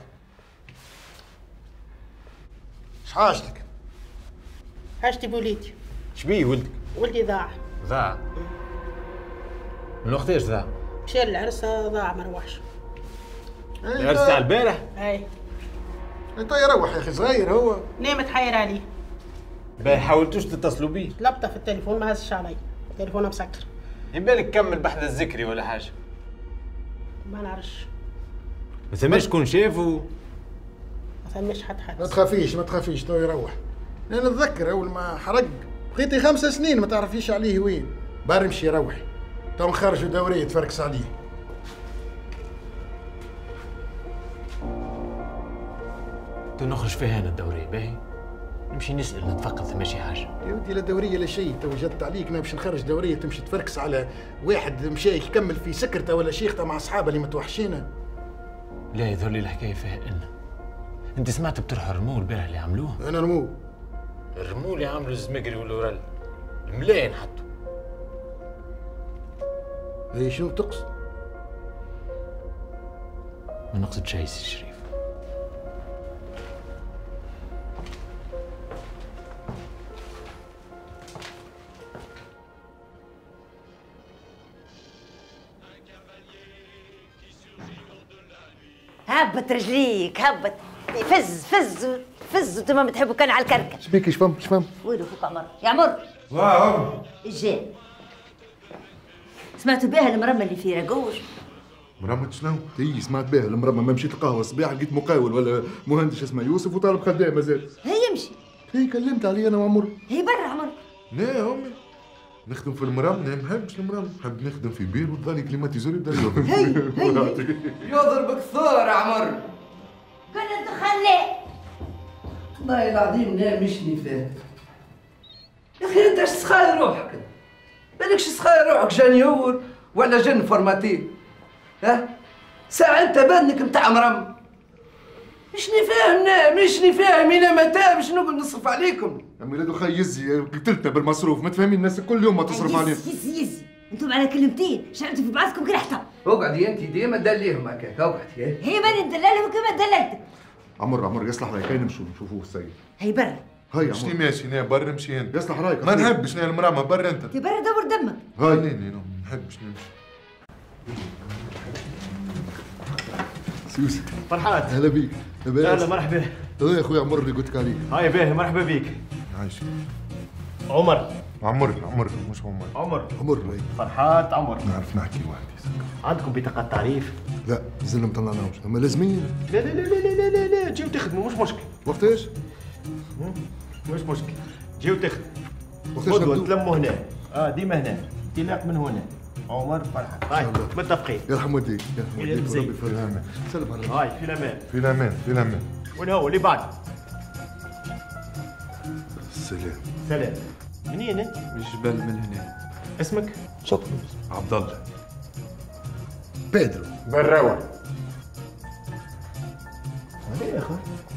اش حاجتك؟ حاجتي بوليدي. شبيه ولدك؟ ولدي ضاع. ضاع؟ من وقتاش ضاع؟ مشى للعرس ضاع ما روحش. العرس تاع البارح؟ اي. انت يروح يا اخي صغير هو. نامت حير عليه. ما حاولتوش تتصلوا بيه؟ طلبته في التليفون ما هزش علي، تليفونه مسكر. يبالك كمل بحث الذكري ولا حاجه. ما نعرفش. ما ثماش شكون شافه؟ ما ثماش حد حد. ما تخافيش ما تخافيش تو يروح. انا نتذكر اول ما حرق بقيتي خمس سنين ما تعرفيش عليه وين. بار مشي يروح. تو نخرجوا دوريه تفركس عليه. تو نخرج فيها انا الدوريه باهي. نمشي نسال نتفقد ماشي حاجه. يا ودي لا دوريه لا شيء، تو جدت عليك انا باش نخرج دوريه تمشي تفركس على واحد مشى يكمل في سكرته ولا شيخته مع اصحابه اللي متوحشينه. لا يظل الحكايه فيها ان انت سمعت بطرح الرمول البارح اللي عملوه؟ انا رمول الرمول اللي عملوا الزمقري والورل الملاين حطوا. اي شنو تقصد؟ ما نقصد شيء سي شريف. هبط رجليك هبط، فز فز فز انتم ما بتحبوا كان على الكركه. شبيك ايش فهم ايش فهم؟ وينو فوق عمر يا عمر. واه الجان سمعتوا بها المرمى اللي في رقوش؟ مرمى شنو؟ اي سمعت بها المرمى، ما مشيت القهوه الصباح لقيت مقاول ولا مهندس اسمه يوسف وطالب خدام مازال. هي يمشي. هي كلمت علي انا وعمر. هي برا عمر. لا امي نخدم في المرمى، ما نحبش المرمى، نحب نخدم في بير وتظلي كليماتيزور يبدا يضرب. هي يضربك ثور عمر. كنا تخلي والله العظيم لا مش فاهم. يا اخي انت اش تسخاي روحك؟ بالكش تسخاي روحك جانيور ولا جن فورماتين؟ ها؟ ساعة انت بانك متاع مرم. مشني فاهم مشني فاهم الى متى باش نقعد نصرف عليكم؟ يا ميلاد خي يزي قتلتنا بالمصروف، ما تفهمين الناس كل يوم ما تصرف علينا. يزي يزي انتم على كلمتين شعلتوا في بعضكم كل حتى. اقعدي انت ديما دليهم هكاك، اقعدي. هي ماني ندللهم كما دللتك. عمر عمر يصلح رايك، هاي نمشوا نشوفوه السيد. هي برا. هاي شتي ماشي انا برا نمشي انت. يصلح رايك. ما نحبش انا المراه، ما برا انت. انت برا دور دمك. هاي خليني ما نحبش نمشي. سوسي فرحات هلا بيك. هلا مرحبا. هذا يا اخوي عمر اللي قلت لك عليه. هاي باهي مرحبا بيك. عايش. عمر عمر عمر مش عمر. عمر عمر هي. فرحات عمر. نعرف نحكي وحدي. عندكم بطاقة تعريف؟ لا زلنا ما طلعناهمش، اما لازمين. لا لا لا لا لا لا لا تجيو تخدموا مش مشكل. وقتاش؟ مش مشكل. تجيو تخدموا. وقتاش غدوة نبدو؟ تلموا هنا. اه ديما هنا. انطلاق من هنا. عمر فرحات. هاي متفقين. يرحم والديك يرحم والديك وربي في يفرجك. سلم على هاي في الامان. في الامان في الامان. وين هو اللي بعد؟ سلام. سلام. منين انت؟ من الجبل من هنا. اسمك؟ شكرا. عبد الله. بيدرو. براوة. هذا يا اخي.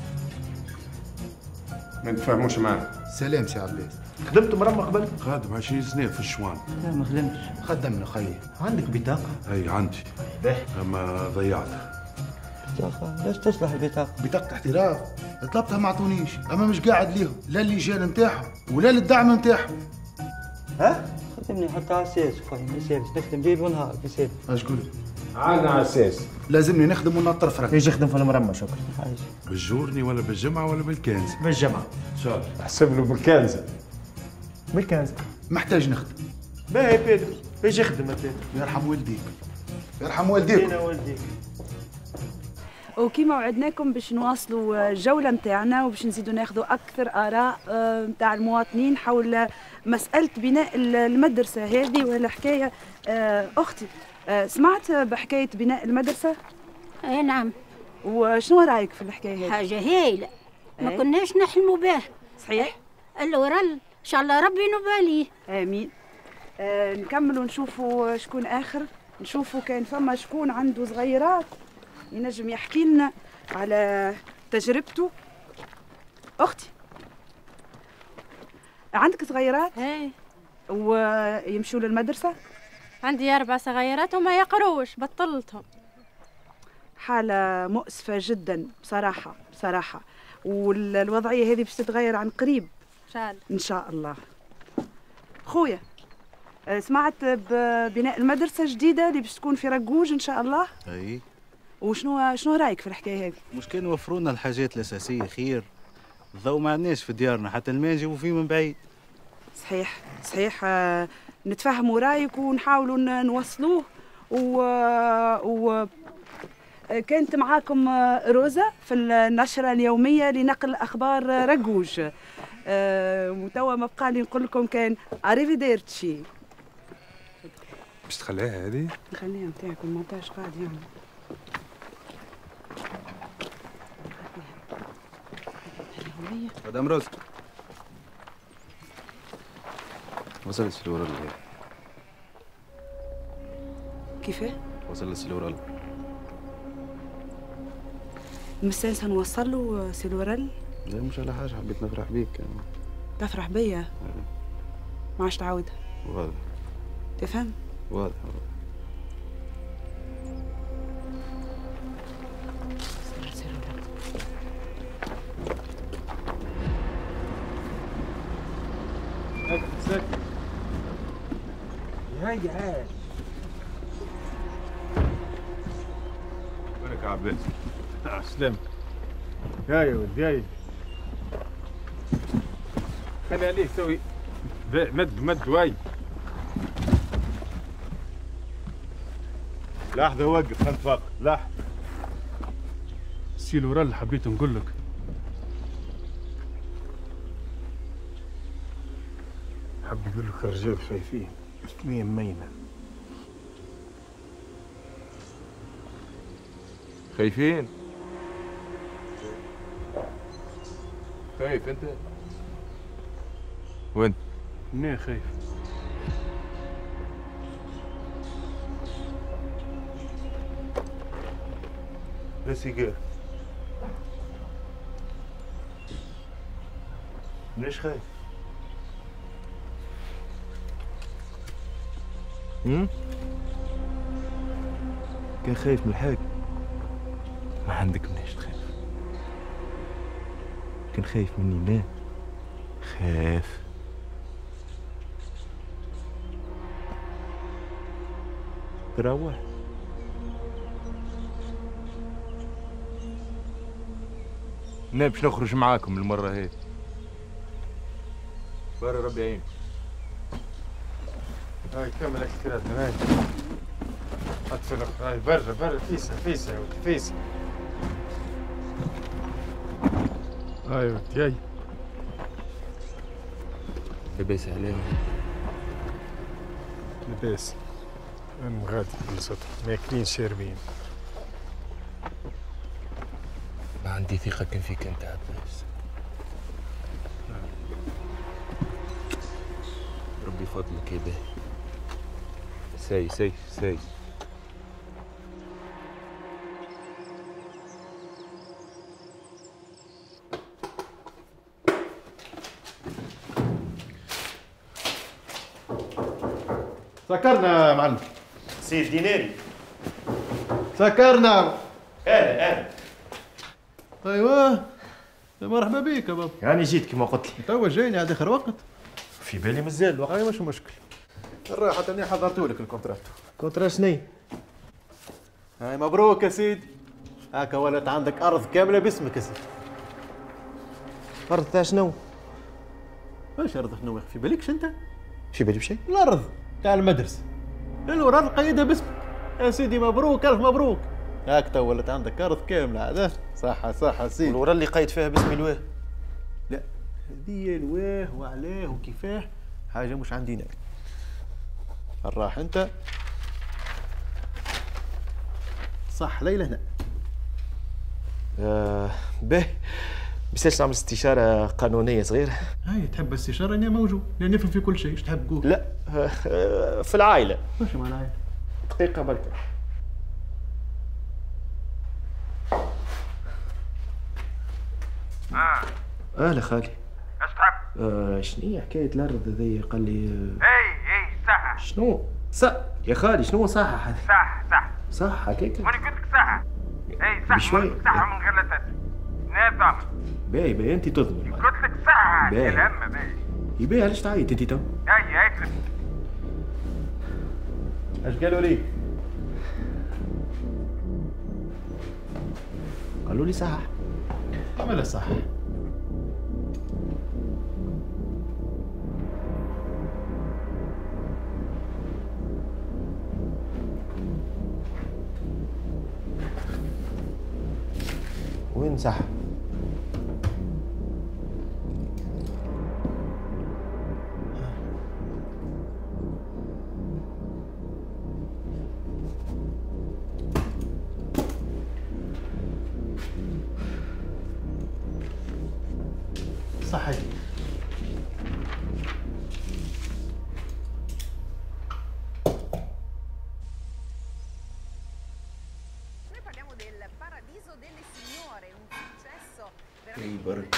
ما نتفاهموش معاه. سلام سي عباس. خدمت مرمى قبل؟ خادم عشرين سنة في الشوان. لا ما خدمتش. خدمنا خيي. عندك بطاقة؟ اي عندي. باهي. اما ضيعتها. بطاقة؟ لاش تصلح البطاقة؟ بطاقة احتراف طلبتها ما عطونيش، اما مش قاعد ليهم لا اللجان نتاعهم ولا للدعم نتاعهم. ها؟ خدمني حتى على اساس خويا ما يسالش نخدم ليل ونهار ما يسالش. اش قول؟ عادنا على اساس. لازمني نخدم ونطر فرق. يجي يخدم في المرمى شكرا. بالجورني ولا بالجمعة ولا بالكنز؟ بالجمعة. ان شاء الله. احسب له بالكنزة. بالكنزة. محتاج نخدم. باهي بيدرو، باش يخدم بيدرو. يرحم والديك. يرحم والديك. فينا والديك. وكيما وعدناكم باش نواصلوا الجولة متاعنا وباش نزيدوا ناخذوا أكثر آراء متاع المواطنين حول مسألة بناء المدرسة هذه ولا حكاية. أختي سمعت بحكاية بناء المدرسة؟ اي نعم. وشنو رأيك في الحكاية هذه؟ حاجة هايلة ما كناش نحلموا به. صحيح؟ الورل إن شاء الله ربي نباليه. آمين. آه نكملوا نشوفوا شكون آخر، نشوفوا كان فما شكون عنده صغيرات ينجم يحكي لنا على تجربته. اختي عندك صغيرات؟ اي. ويمشوا للمدرسه؟ عندي اربع صغيرات وما يقروش بطلتهم. حاله مؤسفه جدا بصراحه بصراحه، والوضعيه هذه باش تتغير عن قريب ان شاء الله. ان شاء الله. خويا سمعت ببناء المدرسه الجديده اللي باش تكون في رقوج ان شاء الله؟ اي. وشنو شنو رايك في الحكايه هذه؟ مش كانوا يوفروا لنا الحاجات الاساسيه خير. الضوء ما عندناش في ديارنا، حتى الماء نجيبوا فيه من بعيد. صحيح صحيح. آه نتفاهموا رايك ونحاولوا نوصلوه. و, و... كانت معاكم روزا في النشره اليوميه لنقل اخبار رقوج. آه وتوا ما بقى لي نقول لكم كان اريفيديرتشي. باش تخليها هذه؟ نخليها نتاعك المونتاج قاعد يعمل. مدام روز وصلت سلورال. كيفاه؟ وصلت سلورال. المساس هنوصل له سلورال؟ لا مش على حاجه، حبيت نفرح بيك. تفرح بيا؟ ما عادش تعاودها. واضح. تفهم؟ واضح. ساكت هاي عاش. وينك يا عباس؟ سلام. يا يا ولدي يا خلي عليك سوي مد مد واي. لحظة وقف خلينا نتفاق. لحظة. سي لورال حبيت نقول لك حب يقول لك الرجال خايفين مية مينة. خايفين؟ خايف انت؟ وانت؟ منين خايف؟ لا سيجار. ليش خايف؟ هم؟ كان خايف من الحاج ما عندك مناش تخاف. كان خايف مني ما خاف. تروح انا باش نخرج معاكم المرة هذه. بارا ربي يعين. هاي كمل اكترات هاي. اطفي الاخر هاي برا برا فيسا فيسا يا ولدي فيسا. هاي يا ولدي هاي. لباس عليهم. لباس. انا مغادي كل سطح ماكلين شاربين. ما عندي ثقة كان فيك انت عباس. ربي فضلك يا باهي. ساي ساي ساي. سكرنا يا معلم. سيد ديناري. سكرنا. اهلا اهلا. ايوه مرحبا بك يا بابا. يعني جيت كما قلت لي. توا جايني على اخر وقت. في بالي مازال الوقت. اي مش مشكل. الراحة تاني حضرتوا لك الكونترات. كونترا شني؟ هاي مبروك يا سيدي. هاكا ولات عندك ارض كاملة باسمك يا سيدي. ارض تاع شنو؟ واش ارض شنو في بالكش انت؟ في بالي بشيء؟ الارض تاع المدرسة. الورا قيدها باسمك. يا سيدي مبروك الف مبروك. هاك تو ولات عندك ارض كاملة هذا صح صح سيدي. والورا اللي قايد فيها باسمي الواه. لا هذه الواه وعلاه وكيفاه حاجة مش عندنا. الراح انت صح ليلى هنا. آه به بساش نعمل استشارة قانونية صغيرة. هاي تحب استشارة أنا موجود لأن نفهم في كل شيء. ايش تحب تقول؟ لا آه في العائلة. واش مع العائلة؟ دقيقة بركة. اه اهلا خالي. اش تحب؟ آه شنو هي حكاية الأرض هذي قال لي آه اي اي صح. شنو؟ صح يا خالي شنو صح هذا؟ صح صح صح هكاك. وانا قلت لك صح. اي صح بشوي. صح من غير لا تدري. انا ضامن. باهي باهي انت تضمن. قلت لك صح باهي. الهم باهي. يباهي علاش تعيط انت تو؟ هاي هاي تلف. اش قالوا لي؟ قالوا لي صح. ولا صح. وين صح؟ صحيح. اي برك.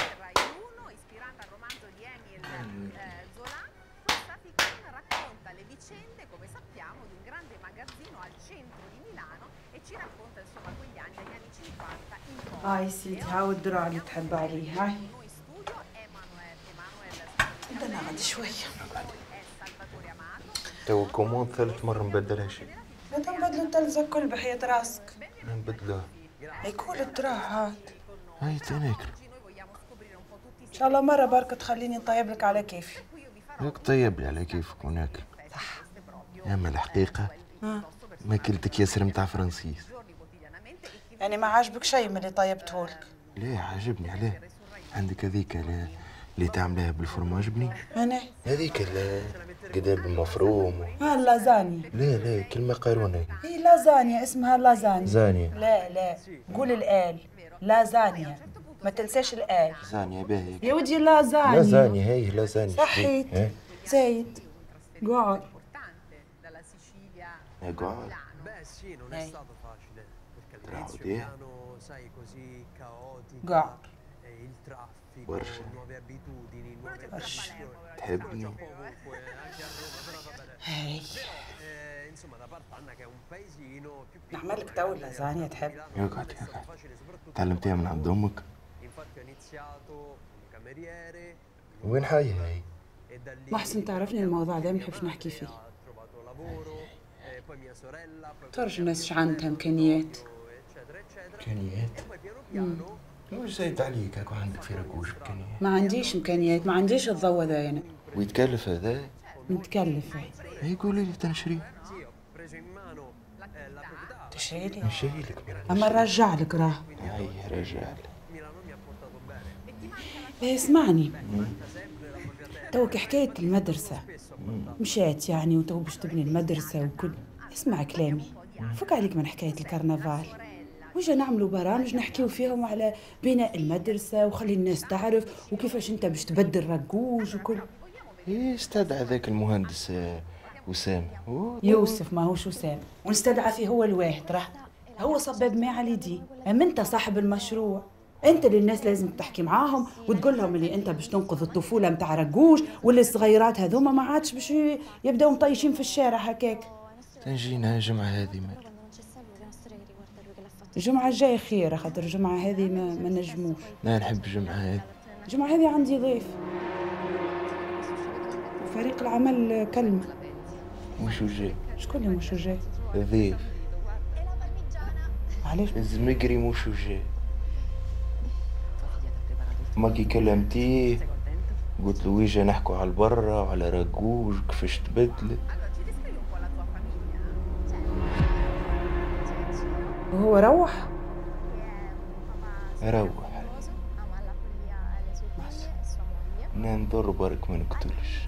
هاي سيدي هاو الدرع اللي تحب عليه هاي. انت نقعد شوية. تو كوموند ثالث مرة نبدلها شيء. لا تنبدلوا التلزة الكل بحياة راسك. نبدلوها. يكون الدرع هاد. هاي تناكل. ان شاء الله مرة بركة تخليني نطيب لك على كيفي. ياك طيب لي على كيفك وناكل. صح. اما الحقيقة ماكلتك ياسر متاع فرنسيس. يعني ما عاجبك شيء من اللي طيبتهولك؟ ليه عاجبني عليه. عندك هذيك اللي, اللي تعملها بالفرماج بني. انا هذيك القدام بالمفروم. ها اللازانيا. لا لا كلمة قارونة. هي لازانيا اسمها لازانيا. زانيا. لا لا قول الآل. لازانيا ما تنساش الآل. زانيا باهي. يا ودي لازانيا. لازانيا هي لازانيا. صحيت. زايد. قعد. ايه قعد. تعوديه. قعد. برشا برشا. تحبني؟ هاي نعمل لك تو اللازانيا تحب؟ يقعد يقعد. تعلمتيها من عند امك؟ وين حاجة هاي؟ محسن تعرفني الموضوع ده ما نحبش نحكي فيه. ترجع الناس ايش عندها امكانيات؟ امكانيات؟ واش زايد عليك هاكا عندك في ركوش امكانيات؟ ما عنديش امكانيات، ما عنديش الضوء ذا انا. ويتكلف هذا؟ متكلف هاي. هي قولي لي تنشريه. تشري لي؟ نشري لك. اما نرجع لك راه. هي رجع لك. اسمعني توك حكاية المدرسة مشات يعني وتو باش تبني المدرسة وكل. اسمع كلامي فك عليك من حكاية الكرنفال وجا نعملوا برامج نحكيو فيهم على بناء المدرسة وخلي الناس تعرف وكيفاش انت باش تبدل رجوج وكل. ايه استدعى ذاك المهندس وسام يوسف ما هوش وسام ونستدعى فيه هو الواحد راه هو صباب ماء على يدي. اما انت صاحب المشروع انت اللي الناس لازم تحكي معاهم وتقول لهم اللي انت باش تنقذ الطفوله نتاع رجوج واللي الصغيرات هذوما ما عادش باش يبداو مطيشين في الشارع هكاك. تنجينا الجمعه هذه ما الجمعه الجايه خير خاطر الجمعه هذه ما, ما نجموش. لا نحب الجمعه هذه. الجمعه هذه عندي ضيف فريق العمل كلمه. مش جاي؟ شكون اللي مش جاي؟ الضيف. علاش؟ الزمقري مش جاي. ما كي كلمتيه قلت له ويجا نحكوا على البرة وعلى رجوج كيفاش تبدلت. وهو روح؟ روح ننظر برك ما نقتلش.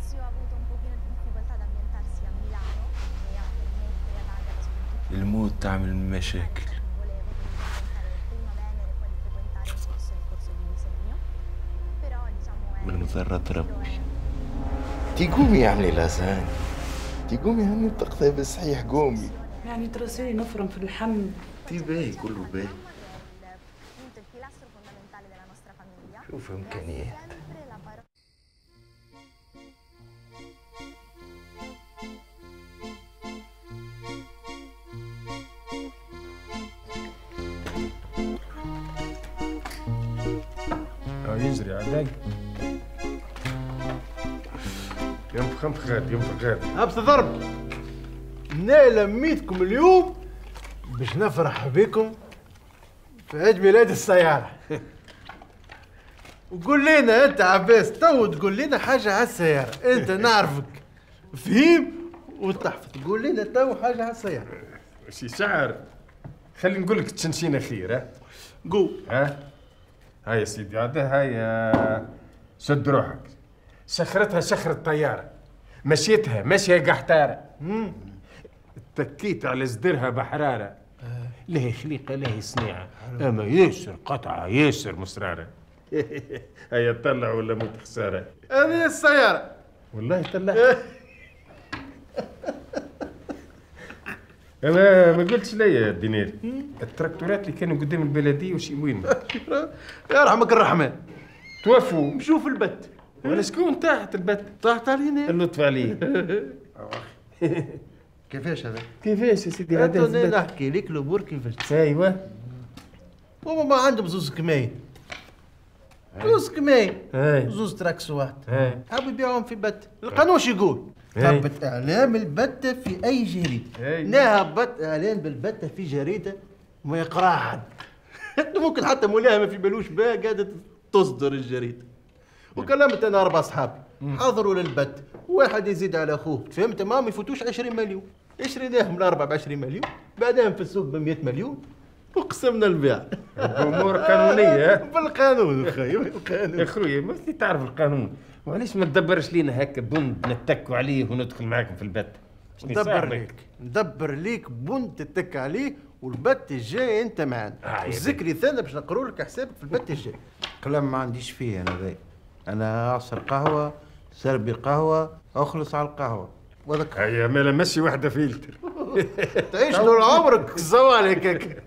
الموت تعمل مشاكل. من ذرة ربي تقومي اعملي لازاني تقومي اعملي تقطعي بالصحيح قومي يعني ترسلي نفرم في اللحم. تباهي كله باهي. شوف امكانيات. يجري عليك ينفخ ينفخ غاد ينفخ غاد. ابس ضرب. انا لميتكم اليوم باش نفرح بكم في عيد ميلاد السيارة. وقول لنا انت عباس تو تقول لنا حاجة على السيارة. انت نعرفك فهيم وتحفظ. تقول لنا تو حاجة على السيارة. شي شعر. خلي نقول لك تشنشينة خير. ها قول. ها هاي يا سيدي هذا هاي سد روحك. شخرتها شخرة طيارة مشيتها مشيها قحطارة. اتكيت على صدرها بحرارة. لا خليقة لا صنيعة أما ياسر قطعة ياسر مصرارة. هيا طلع ولا موت خسارة. هذه السيارة والله طلع. أنا ما قلتش ليا دينار. التراكتورات اللي كانوا قدام البلدية وشي وين؟ يرحمك الرحمن. توفوا مشوا في البت. ولا شكون طاحت البت؟ طاحت علينا. اللطف عليه. كيفاش هذا؟ كيفاش يا سيدي هذا؟ انا نحكي لك الامور كيفاش. ايوا. هما ما عندهم زوز كماين. زوز كماين. اي. زوز تراكس واحد. اي. حابوا يبيعوهم في بت. القانون شو يقول؟ هبط اعلام البتة في اي جريدة. لا هبط اعلان بالبتة في جريدة ما يقراها حد. ممكن حتى مولاها ما في بالوش بها قاعدة تصدر الجريدة. وكلمت انا اربع اصحابي حضروا للبت واحد يزيد على اخوه فهمت ما ما يفوتوش عشرين مليون. شريناهم الاربعه ب عشرين مليون بعدين في السوق ب مئة مليون وقسمنا البيع. امور قانونيه. بالقانون اخويا بالقانون. يا خويا ما انت تعرف القانون وعلاش ما تدبرش لينا هكا بند نتكوا عليه وندخل معاكم في البت. ندبر ليك ندبر ليك بند تتك عليه والبت الجاي انت معانا. آه الذكري ثاني باش نقروا لك حسابك في البت الجاي. كلام ما عنديش فيه انا ذي. انا اعصر قهوه سربي قهوه اخلص على القهوه وذاك هيا مالا مشي وحده فيلتر. تعيش طول عمرك زوالك هكا.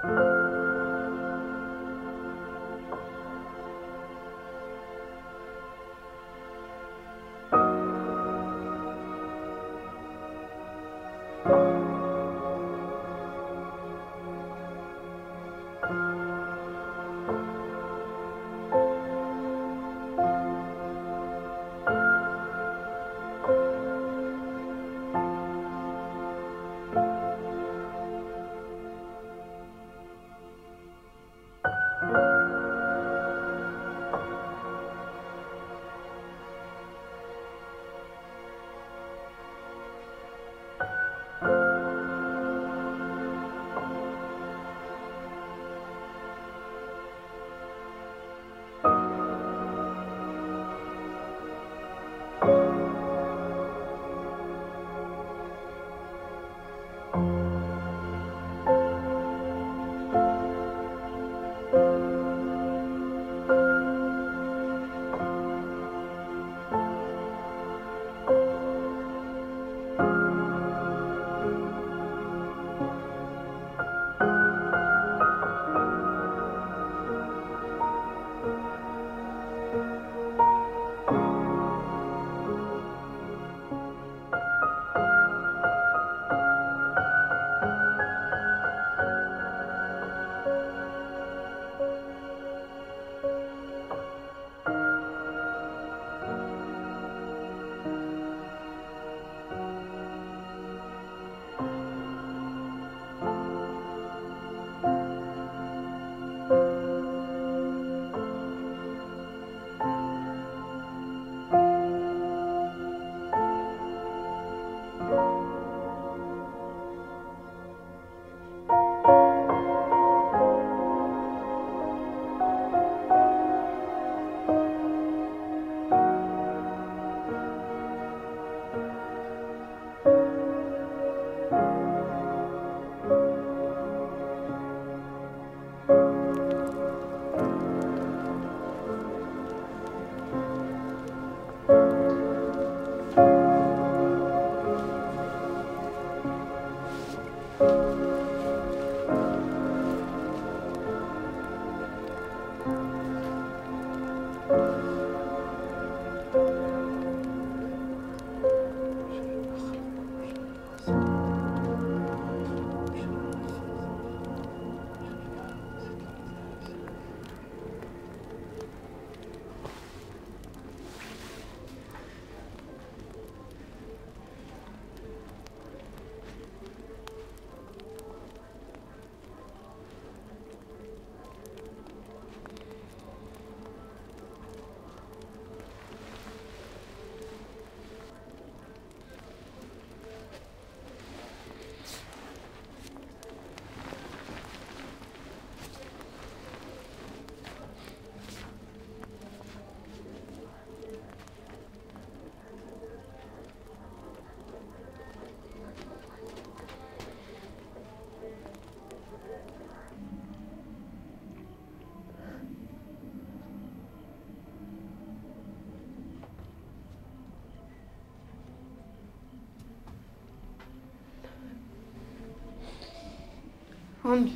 عمي،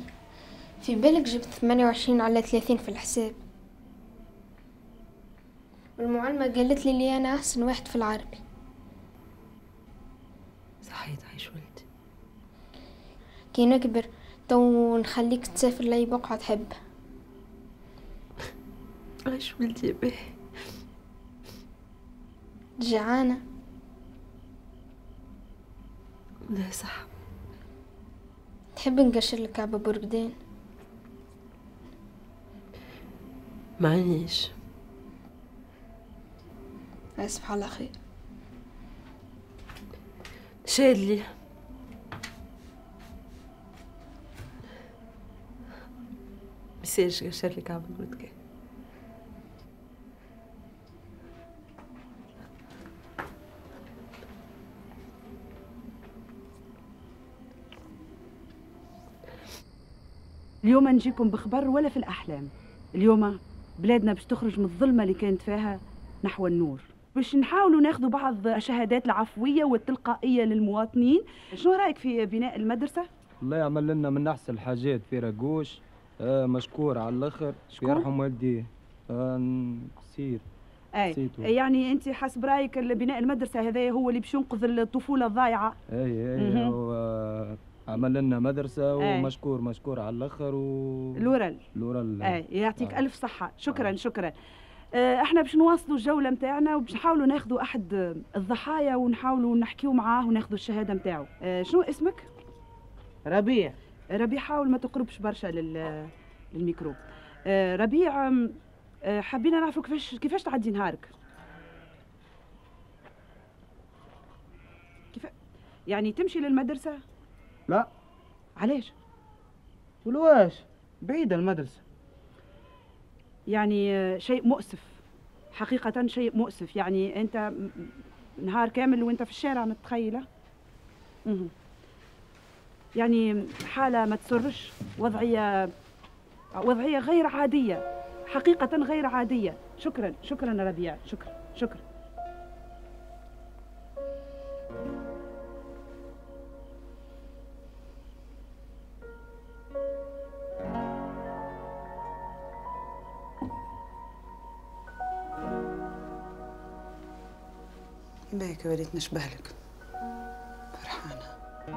في بالك جبت ثمانية وعشرين على ثلاثين في الحساب، والمعلمة قالت لي اللي أنا أحسن واحد في العربي. صحيت عايش ولدي. كي نكبر تو نخليك تسافر لأي بقعة تحبها. عايش ولدي يا باهي. جعانة؟ لا صح. تحب نقشر لك كعبة برقدين؟ معيش. آسف على خير. شادلي مساج قشر لك كعبة برقدين. اليوم نجيكم بخبر ولا في الأحلام. اليوم بلادنا باش تخرج من الظلمة اللي كانت فيها نحو النور، باش نحاولوا ناخذوا بعض الشهادات العفوية والتلقائية للمواطنين. شنو رأيك في بناء المدرسة؟ الله يعمل لنا من احسن الحاجات في راقوش. آه مشكور على الاخر يرحم والديه. آه نسيت اي يعني انت حسب رايك بناء المدرسه هذايا هو اللي باش ينقذ الطفوله الضايعه؟ اي اي هو عمل لنا مدرسه ومشكور مشكور على الاخر و الورل الورل. اي يعطيك آه. الف صحه. شكرا آه. شكرا. آه احنا باش نواصلوا الجوله نتاعنا وباش نحاولوا ناخذوا احد الضحايا ونحاولوا نحكيوا معاه وناخذوا الشهاده نتاعو. آه شنو اسمك؟ ربيع. ربيع حاول ما تقربش برشا لل للميكرو. آه ربيع آه حابين نعرفوا كيفاش كيفاش تعدي نهارك. كيف يعني تمشي للمدرسه؟ لا. علاش؟ ولواش بعيده المدرسه. يعني آه شيء مؤسف حقيقه، شيء مؤسف. يعني انت نهار كامل وانت في الشارع متخيله؟ اها يعني حالة ما تسرش، وضعية وضعية غير عادية حقيقة، غير عادية. شكرا شكرا ربيع. شكرا شكرا. باهيك وليت نشبهلك فرحانة.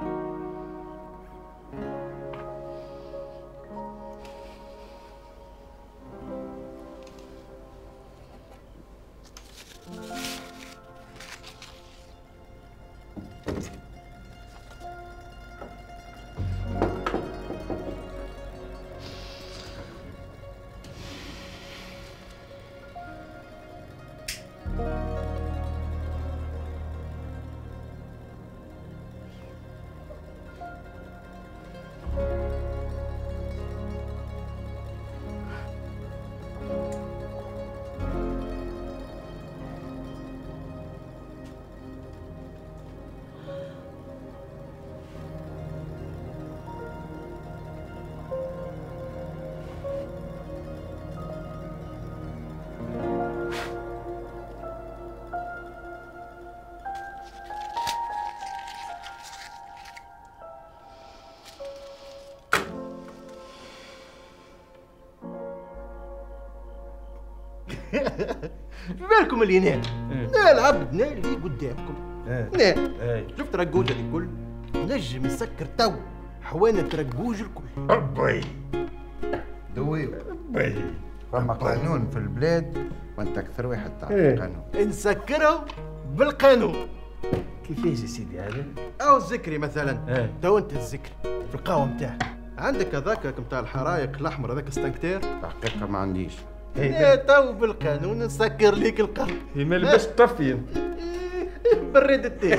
في بالكم اللي ينام؟ لا العبد نال اللي قدامكم. نام. شفت رقوجة الكل نجم يسكر تو حوانة رقوج الكل. ربي دوي ربي فما قانون في البلاد وانت اكثر واحد تعرف القانون. نسكره بالقانون. كيفاش يا سيدي هذا؟ او الذكري مثلا. تو انت الذكري في القهوه نتاعك عندك هذاك نتاع الحرايق الاحمر هذاك ستانكتير؟ حقيقة ما عنديش. ايه تو بالقانون نسكر ليك القهوه. ما لبس طفي بريد التاي.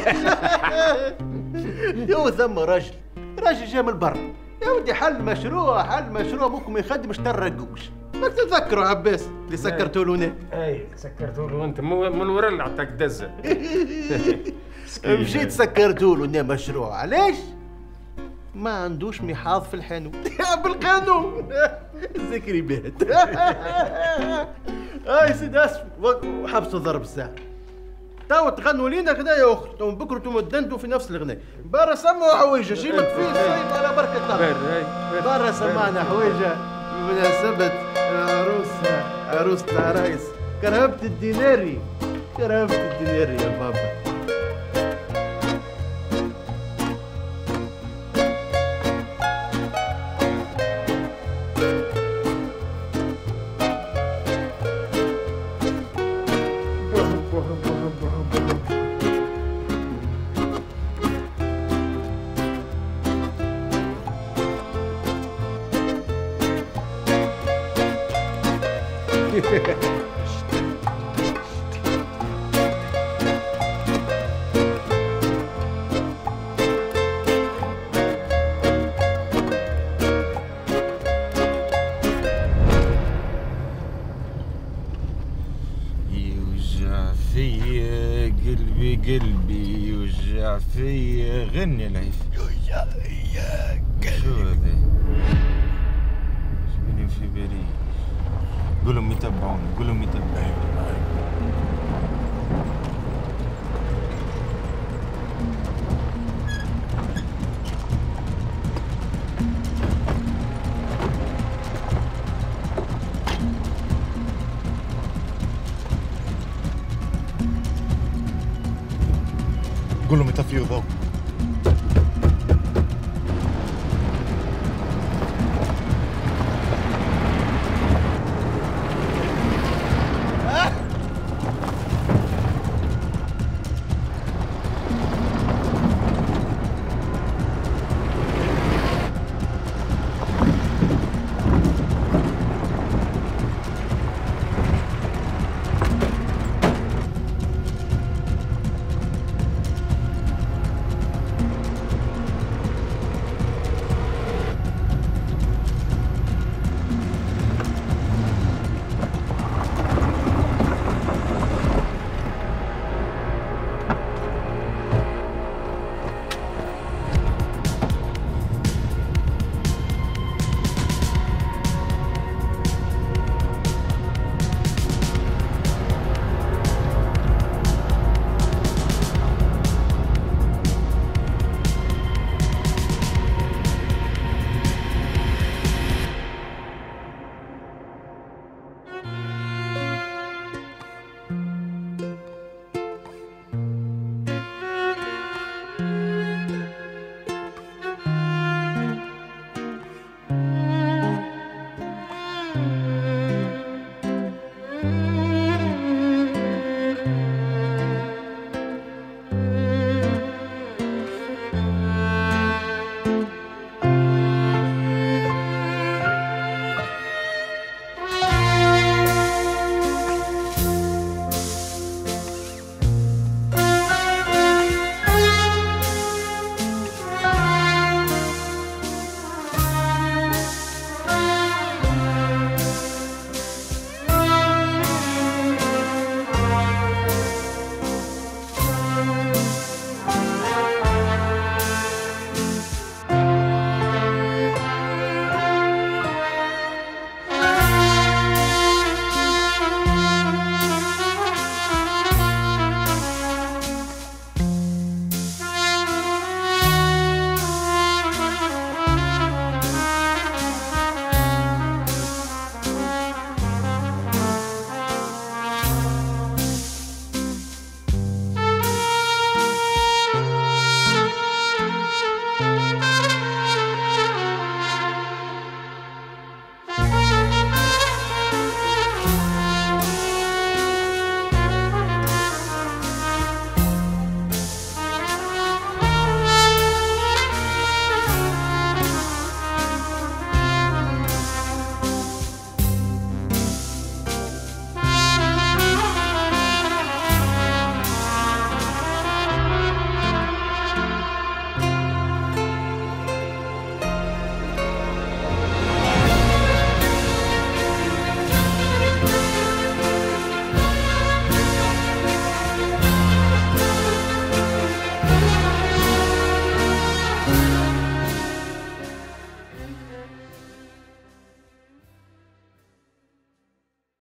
يو ثم راجل راجل جاي من برا يا ودي حل مشروع حل مشروع ممكن ما يخدمش ترقوش. ماك تتذكروا عباس اللي سكرتوا له هناك؟ اي سكرتوا له انت من ورا اللي عطاك دزه. مشيت سكرتوا له مشروع. علاش؟ ما عندوش محاض في الحانوت. بالقانون. ذكري بيت. هاي سيدي اسف وحبسوا ضرب الساعه. تو تغنوا لينا كذا يا اخت، تو بكره انتم تدندوا في نفس الغناء. برا سمعوا حويجه جيبك فيه صيب على بركه الله. برا سمعنا حويجه بمناسبه عروس عروس العرايس. كرهبت الديناري كرهبت الديناري يا بابا. يوجع فيا قلبي قلبي يوجع فيا غني العيف. يوجع فيا قلبي. شو هذا؟ شبيني في بالي. قولهم يتبعوني قولهم يتبعوني. قول لهم يطفيوا الضوء.